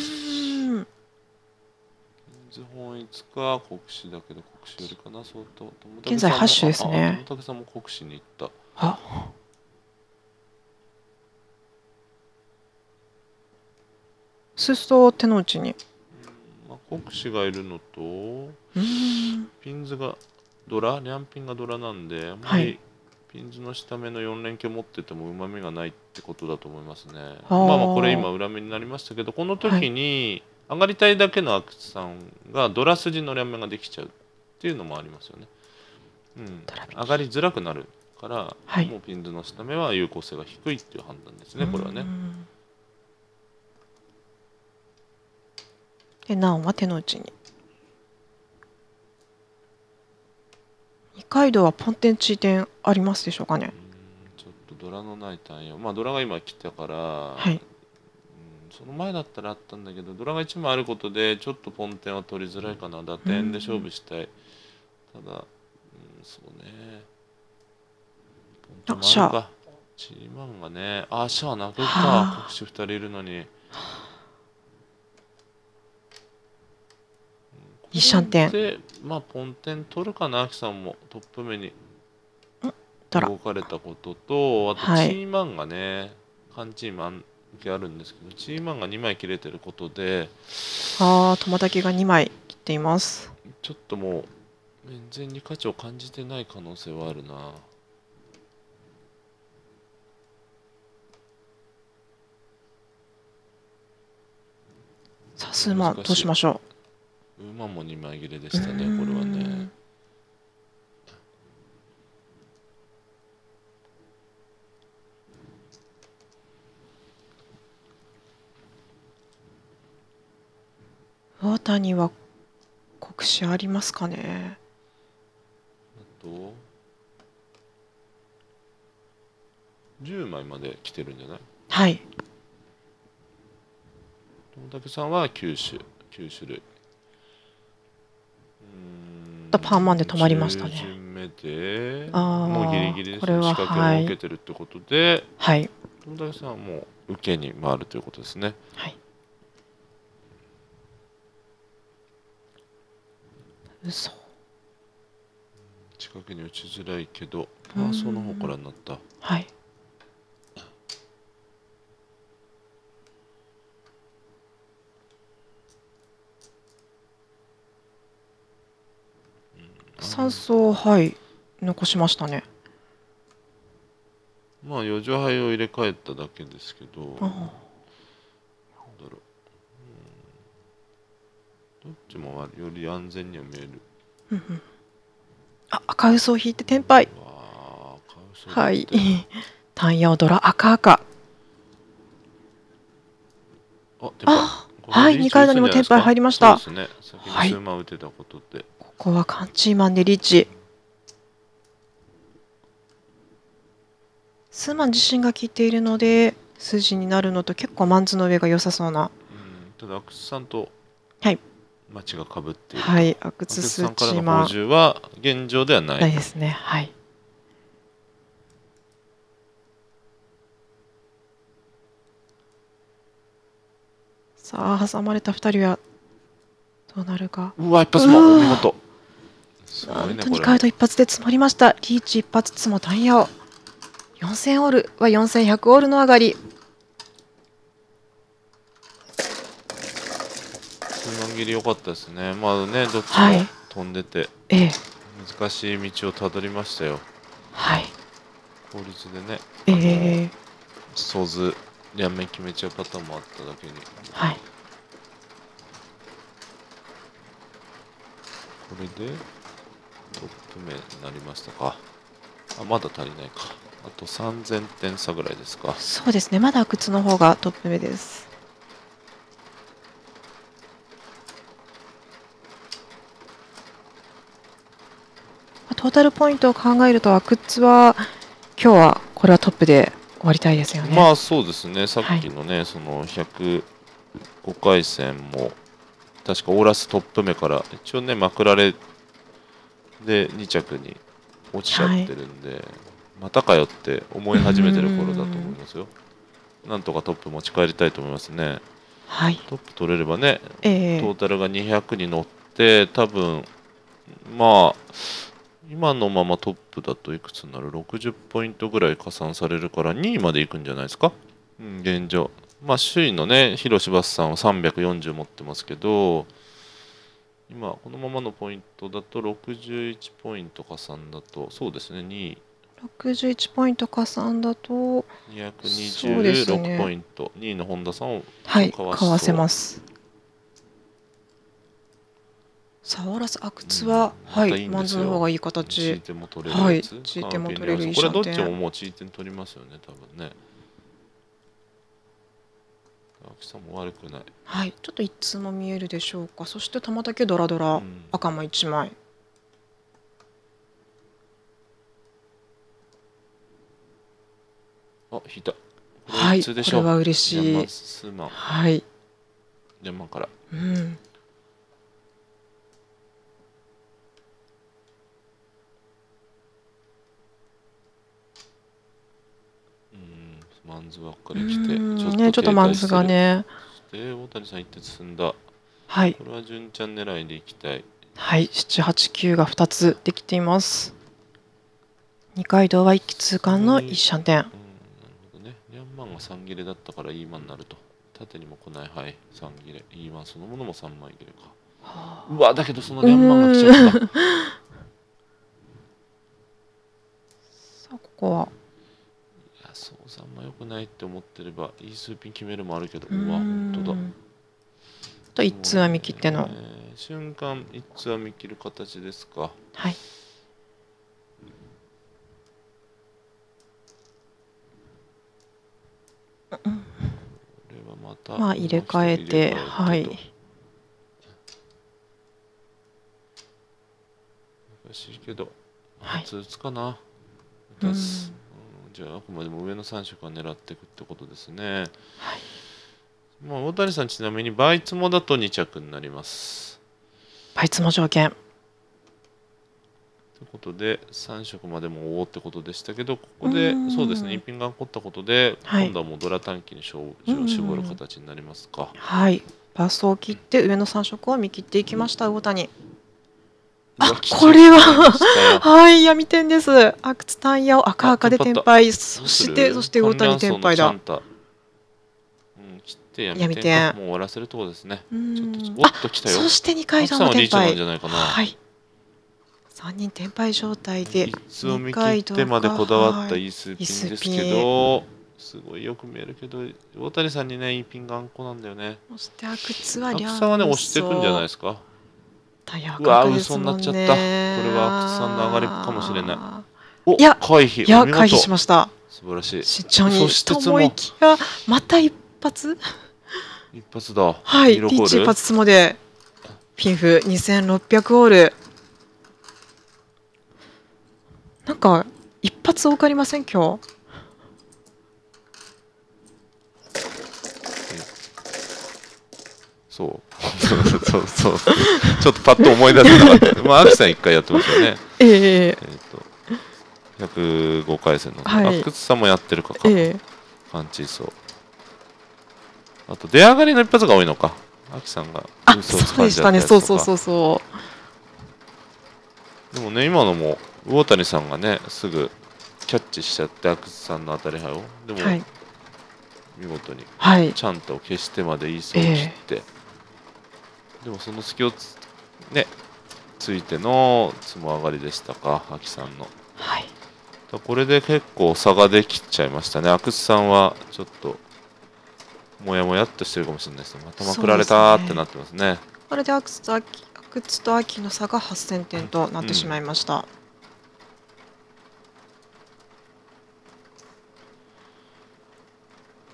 本一か国士だけど国士よりかなそうと。 現在8種ですね。 友武さんも国士に行った。 そうすると手の内に。 国士がいるのと、ピンズがニャンピンがドラなんで、あんまりピンズの下目の4連携持っててもうまみがないってことだと思いますね。これ今裏目になりましたけど、この時に上がりたいだけの阿久津さんがドラ筋の両面ができちゃうっていうのもありますよね。上がりづらくなるから、もうピンズの下目は有効性が低いっていう判断ですね、これはね。 で、ナンは手の内に。二階堂はポンテンチーテンありますでしょうかね。 ちょっとドラのない単位ドラが今来たから、その前だったらあったんだけど、ドラが1枚あることでちょっとポンテンは取りづらいかな。打点で勝負したい。ただ、そうね。ポンテンもあるか。チーマンがね、シャア投げか。国士2人いるのに。 いいシャンテン。 で、ポンテン取るかな、アキさんもトップ目に動かれたことと、あとチーマンがね、缶チーマンあるんですけど、チーマンが2枚切れてることで、 友武が2枚切っています。 ちょっともう面前に価値を感じてない可能性はあるな。 さすがどうしましょう。 馬も2枚切れでしたね、これはね。 大谷は国士ありますかね。 あと10枚まで来てるんじゃない？ はい。 友武さんは9種類。 パンマンで止まりましたね。 10巡目でもうギリギリですね。仕掛けを受けてるってことで、友武さんはもう受けに回るということですね。 嘘。 仕掛けに打ちづらいけど、パーソーの方からになった。 3層残しましたね。 余剰牌を入れ替えただけですけど、どっちもより安全には見える。 赤嘘を引いてテンパイ。単ヤオドラ赤。2階段にもテンパイ入りました。 そうですね。先に数枚打てたことで。 ここはカンチーマンでリーチ。スーマン自身が効いているので筋になるのと結構マンズの上が良さそうな。 ただ阿久津さんとマチがかぶっている。 阿久津スーチーマン。 阿久津さんからの補充は現状ではない。 ないですね。さあ挟まれた2人はどうなるか。 一発もお見事。 なんと2回と一発で詰まりました。リーチ一発つもタイヤを4000オールは4100オールの上がり。 数万切り良かったですね。どっちも飛んでて難しい道をたどりましたよ。効率でね、ソーズ両面決めちゃうパターンもあっただけに。これでトップ目になりましたか。まだ足りないか。 あと3000点差ぐらいですか。 そうですね、まだ阿久津の方がトップ目です。トータルポイントを考えると阿久津は今日はこれはトップで終わりたいですよね。 まあそうですね、さっきのね、その105回戦も確かオーラストップ目から一応ね、まくられで2着に落ちちゃってるんで、またかよって思い始めてる頃だと思いますよ。なんとかトップ持ち帰りたいと思いますね。 はい、 トップ取れればね、トータルが200に乗って多分まあ今のままトップだといくつになる60ポイントぐらい加算されるから2位までいくんじゃないですか、現状。まあ首位のね広柴さんは340持ってますけど、今このままのポイントだと61ポイント加算だとそうですね、2位 61ポイント加算だと 226ポイント、2位の本田さんをかわせます。さあ、オーラス阿久津は、マンズの方がいい形。 チー点も取れるやつ。 チー点も取れる。 これどっちももうチー点取りますよね、多分ね。阿久津さんも悪くない。 はい、ちょっと一通も見えるでしょうか。そして玉だけドラドラ、赤も1枚。 あ、引いた。 はい、これは嬉しい。はい。 山から。マンズばっかり来て、 ちょっとマンズがね。 そして大谷さん1手進んだ。 はい。 これは順ちゃん狙いでいきたい。 はい、7、8、9が2つできています。二階堂は一気通貫の1シャンテン。 なるほどね。リャンマンが3切れだったからいいマンになると。縦にも来ない、はい、3切れ。いいマンそのものも3枚切れか。うわ、だけどそのリャンマンが来ちゃった。さあ、ここは。 そうさんま良くないって思ってればいい数ピン決めるもあるけど、うわ、本当だ。 と一通は見切っての。 瞬間一通は見切る形ですか。 はい。 これはまた。 まあ入れ替えて、はい。 難しいけど、 初打つかな。出す。じゃああくまでも上の3色は狙っていくってことですね。はい。まあ大谷さんちなみに倍ツモだと2着になります。 倍ツモ条件。ということで3色までもおおってことでしたけど、ここでそうですね、一品が起こったことで、今度はもうドラ短期に勝負を絞る形になりますか。 はい。バスを切って上の3色を見切っていきました大谷。あ、これははい、闇点です。阿久津タイヤを赤で転敗、そして大谷転敗だ。 切って闇点。もう終わらせるところですね。おっと来たよ。 そして二階堂の転敗。 はい。 3人転敗状態で 2回切ってまでこだわったいい数ピンですけど、すごいよく見えるけど大谷さんにねいいピンがあんこなんだよね。 そして阿久津は阿久津さんはね押していくんじゃないですか。うわ嘘になっちゃった。これは阿久津さんの上がりかもしれない。お、回避。 回避しました。 素晴らしい。 慎重にと思いきやまた一発。 一発だ。 はい。リーチ一発つもでピンフ2600オール。なんか一発多くありません今日。 そうそうちょっとパッと思い出せなかった。まあアキさん1回やってますよね。105回戦の阿久津さんもやってるかパンチそう。あと出上がりの一発が多いのか。アキさんが嘘をつかんじゃったやつとか。そうでもね今のも魚谷さんがねすぐキャッチしちゃって阿久津さんの当たり牌をでも、見事にちゃんと消してまでいいそうを切って、でもその隙をついてのつも上がりでしたか阿木さんの。これで結構差ができちゃいましたね。阿久津さんはちょっともやもやっとしてるかもしれないですね。またまくられたってなってますね。 これで阿久津と秋の差が8000点となってしまいました。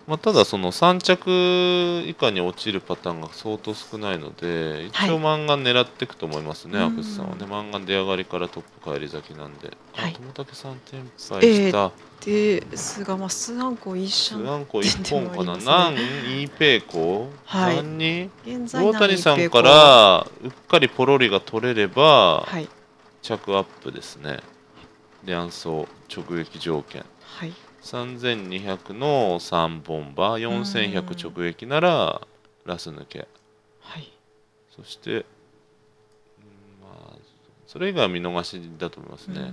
まあ、ただその3着以下に落ちるパターンが相当少ないので、一応マンガン狙っていくと思いますね、阿久津さんはね。マンガン出上がりからトップ返り咲きなんで。友武さん転敗した。 ですが、スアンコ一緒スアンコ1本かな。ナン、イーペイコ、何に大谷さんからうっかりポロリが取れれば、着アップですね。両走直撃条件。3200の3ボンバー、4100直撃ならラス抜け。そして、それ以外は見逃しだと思いますね。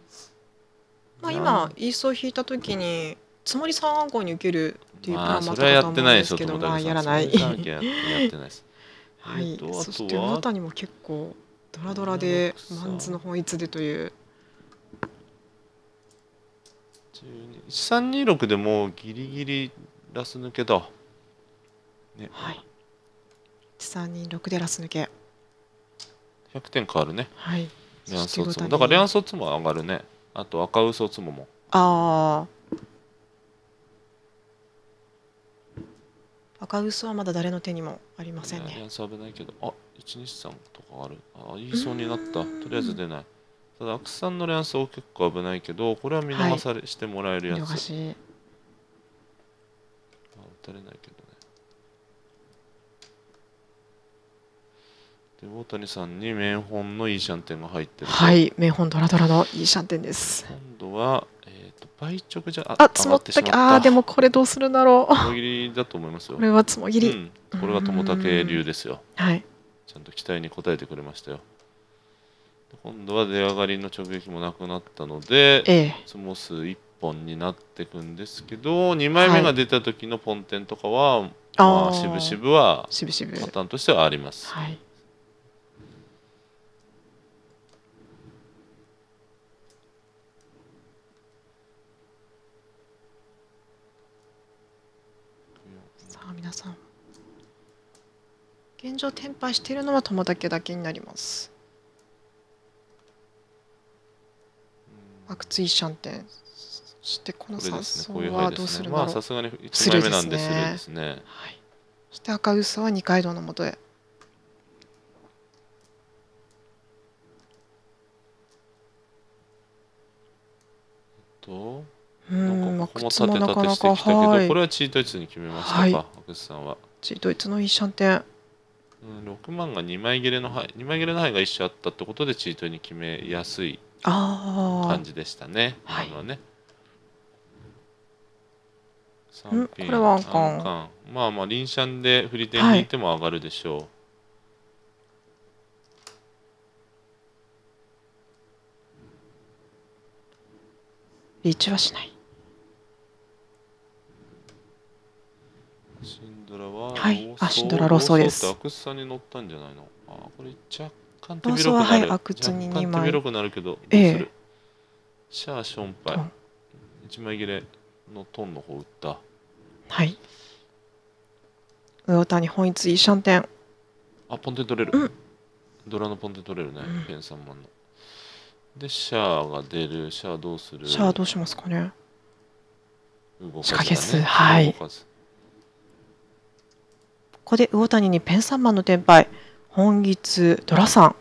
今、イーソー引いたときに、つもり3暗号に受けるっていうプランもあったと思うんですけど、やらない。 やってないです。 そして大谷も結構ドラドラでマンズの本一でという。 1326でもうギリギリラス抜けだ。 ね、1326でラス抜け。 100点変わるね。リャンソーツモ。だからリャンソーツモ上がるね。あと赤ウソツモも。 赤ウソはまだ誰の手にもありませんね。 リャンソー危ないけど、123とかある。言いそうになった。とりあえず出ない。ただ、アクさんのリャンソー結構危ないけど、これは見逃されしてもらえるやつ。打たれないけどね。で、大谷さんに名本のいいシャンテンが入ってる。 名本ドラドラのいいシャンテンです。 今度は、倍直じゃ、 積もった。でもこれどうするんだろう。 つもぎりだと思いますよ。 これはつもぎり。 これが友武流ですよ。ちゃんと期待に応えてくれましたよ。今度は出上がりの直撃もなくなったので、ツモ数1本になっていくんですけど、2枚目が出た時のポンテンとかは、しぶしぶはパターンとしてはあります。 さあ皆さん、現状転敗しているのは友武だけになります。阿久津イーシャンテン、そしてこの3走はどうするんだろう。 さすがに1枚目なんでスルーですね。 そして赤嘘は二階堂のもとへ。 なんかここも縦縦してきたけど、これはチートイツに決めましたか、阿久津さんは。 チートイツのイーシャンテン。 6万が2枚切れの範囲が一緒あったってことでチートに決めやすい感じでしたね。 これはアンカン。 まあリンシャンで振り手にいても上がるでしょう。 リーチはしない。 シンドラはシンドラローソーです。 アクスさんに乗ったんじゃないの。これ若干手広くなる。 アクツに2枚。 手広くなるけど、どうする。シャーションパイ。1枚切れのトンの方打った。 魚谷本一イーシャンテン。 ポンテン取れる。ドラのポンテン取れるね。ペン3万の。で、シャアが出る。シャアどうする。 シャアどうしますかね。仕掛け数。ここで魚谷にペン3万の転敗。本日ドラさん。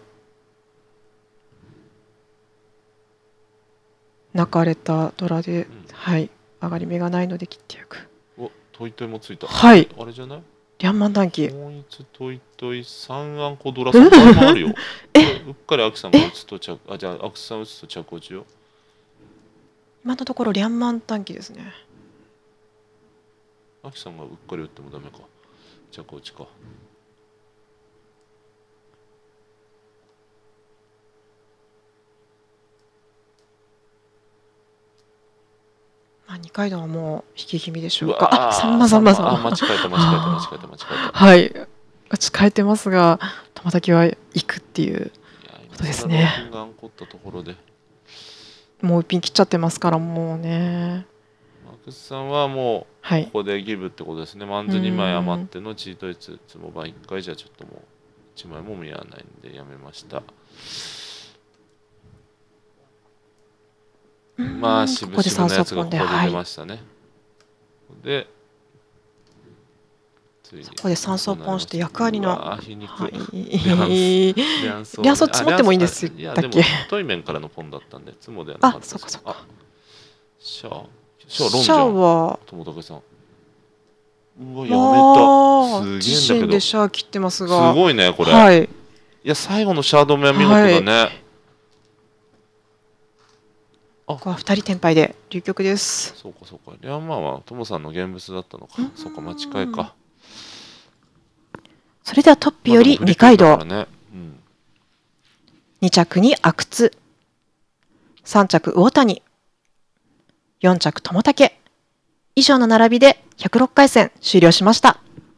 泣かれたドラで、上がり目がないので切っていく。 トイトイもついた。 あれじゃない。 リャンマン短期。 本一トイトイ3アンコドラさんもあるよ。うっかりアキさんが打つとじゃあアクさん打つと着落ちよ。 今のところリャンマン短期ですね。 アキさんがうっかり打ってもダメか。着落ちか。 二階堂はもう引き気味でしょうか。さんまさん。 間違えた。打ち替えてますが、友武は行くっていうことですね。もう一品切っちゃってますから、もうね。 阿久津さんはもうここでギブってことですね。マンズ2枚余ってのチートイツ、つもば1回じゃちょっともう1枚も見合わないんでやめました。まあ、しぶしぶのやつがここで出ましたね。で、 ここで3層ポンして役割のリアンソ積もってもいいんですだっけ。 太い面からのポンだったんで積もではなかったです。 あ、そっかそっか。 シャアは友武さん。うわ、やめた。 自身でシャア切ってますが。 すごいねこれ。 はい。いや最後のシャア止めは見事だね。 ここは2人転敗で流局です。 そうかそうか。リャンマーはトモさんの現物だったのか。そうか間違いか。 それではトップより二階堂。2着に阿久津、3着魚谷、4着友武。以上の並びで106回戦終了しました。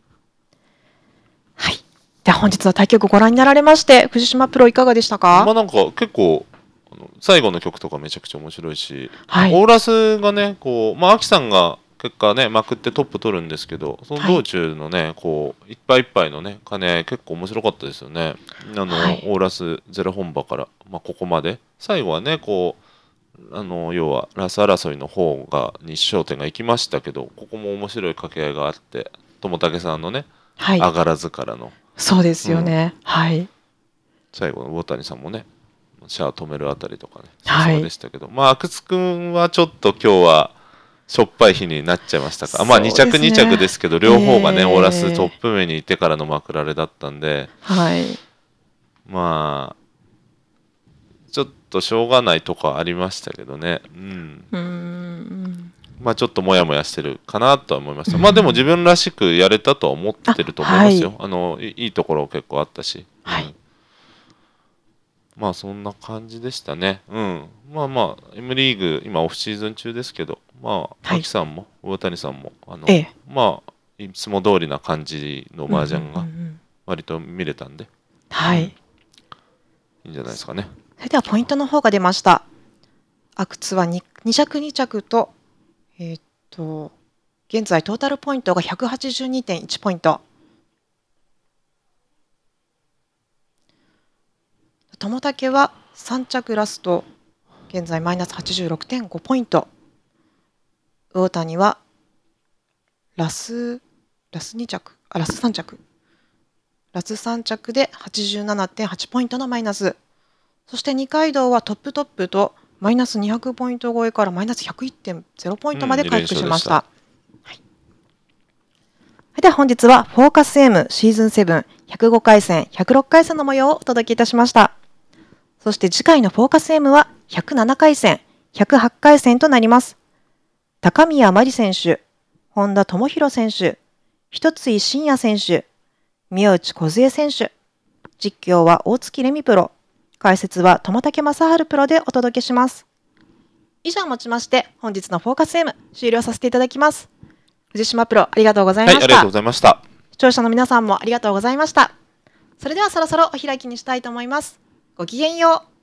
はい。では本日の対局ご覧になられまして藤島プロいかがでしたか。 なんか結構最後の曲とかめちゃくちゃ面白いし、 はい、 コーラスがねこう、アキさんが結果ねまくってトップ取るんですけど、その道中のね、こういっぱいいっぱいのね兼ね合い結構面白かったですよね。オーラスゼロ本場から、ここまで最後はねこう要はラス争いの方に焦点が行きましたけど、ここも面白い掛け合いがあって、友武さんのね、上がらずからのそうですよね、はい、 最後の魚谷さんもねシャア止めるあたりとかね、そうでしたけど、阿久津君はちょっと今日はしょっぱい日になっちゃいましたか。2着2着ですけど両方がねオーラストップ目にいてからのまくられだったんで、ちょっとしょうがないとこありましたけどね。ちょっともやもやしてるかなとは思いました。でも自分らしくやれたとは思ってると思いますよ。いいところ結構あったし。そんな感じでしたね。M リーグ今オフシーズン中ですけど、アキさんも魚谷さんもいつも通りな感じの麻雀が割と見れたんで、いいんじゃないですかね。 それではポイントの方が出ました。阿久津は 2着2着と、現在トータルポイントが 182.1 ポイント。友武は3着ラスト、現在マイナス 86.5 ポイント。魚谷はラス2着、ラス3着。ラス3着で 87.8 ポイントのマイナス。そして二階堂はトップとマイナス200ポイント超えからマイナス 101.0 ポイントまで回復しました。では本日はフォーカス M シーズン7、105回戦、106回戦の模様をお届けいたしました。そして次回のフォーカス M は107回戦、108回戦となります。高宮真理選手、本田智弘選手、一井真也選手、宮内梢選手、実況は大月レミプロ、解説は友武正治プロでお届けします。以上をもちまして本日のフォーカス M 終了させていただきます。藤島プロありがとうございました。 ありがとうございました。 視聴者の皆さんもありがとうございました。それではそろそろお開きにしたいと思います。ごきげんよう。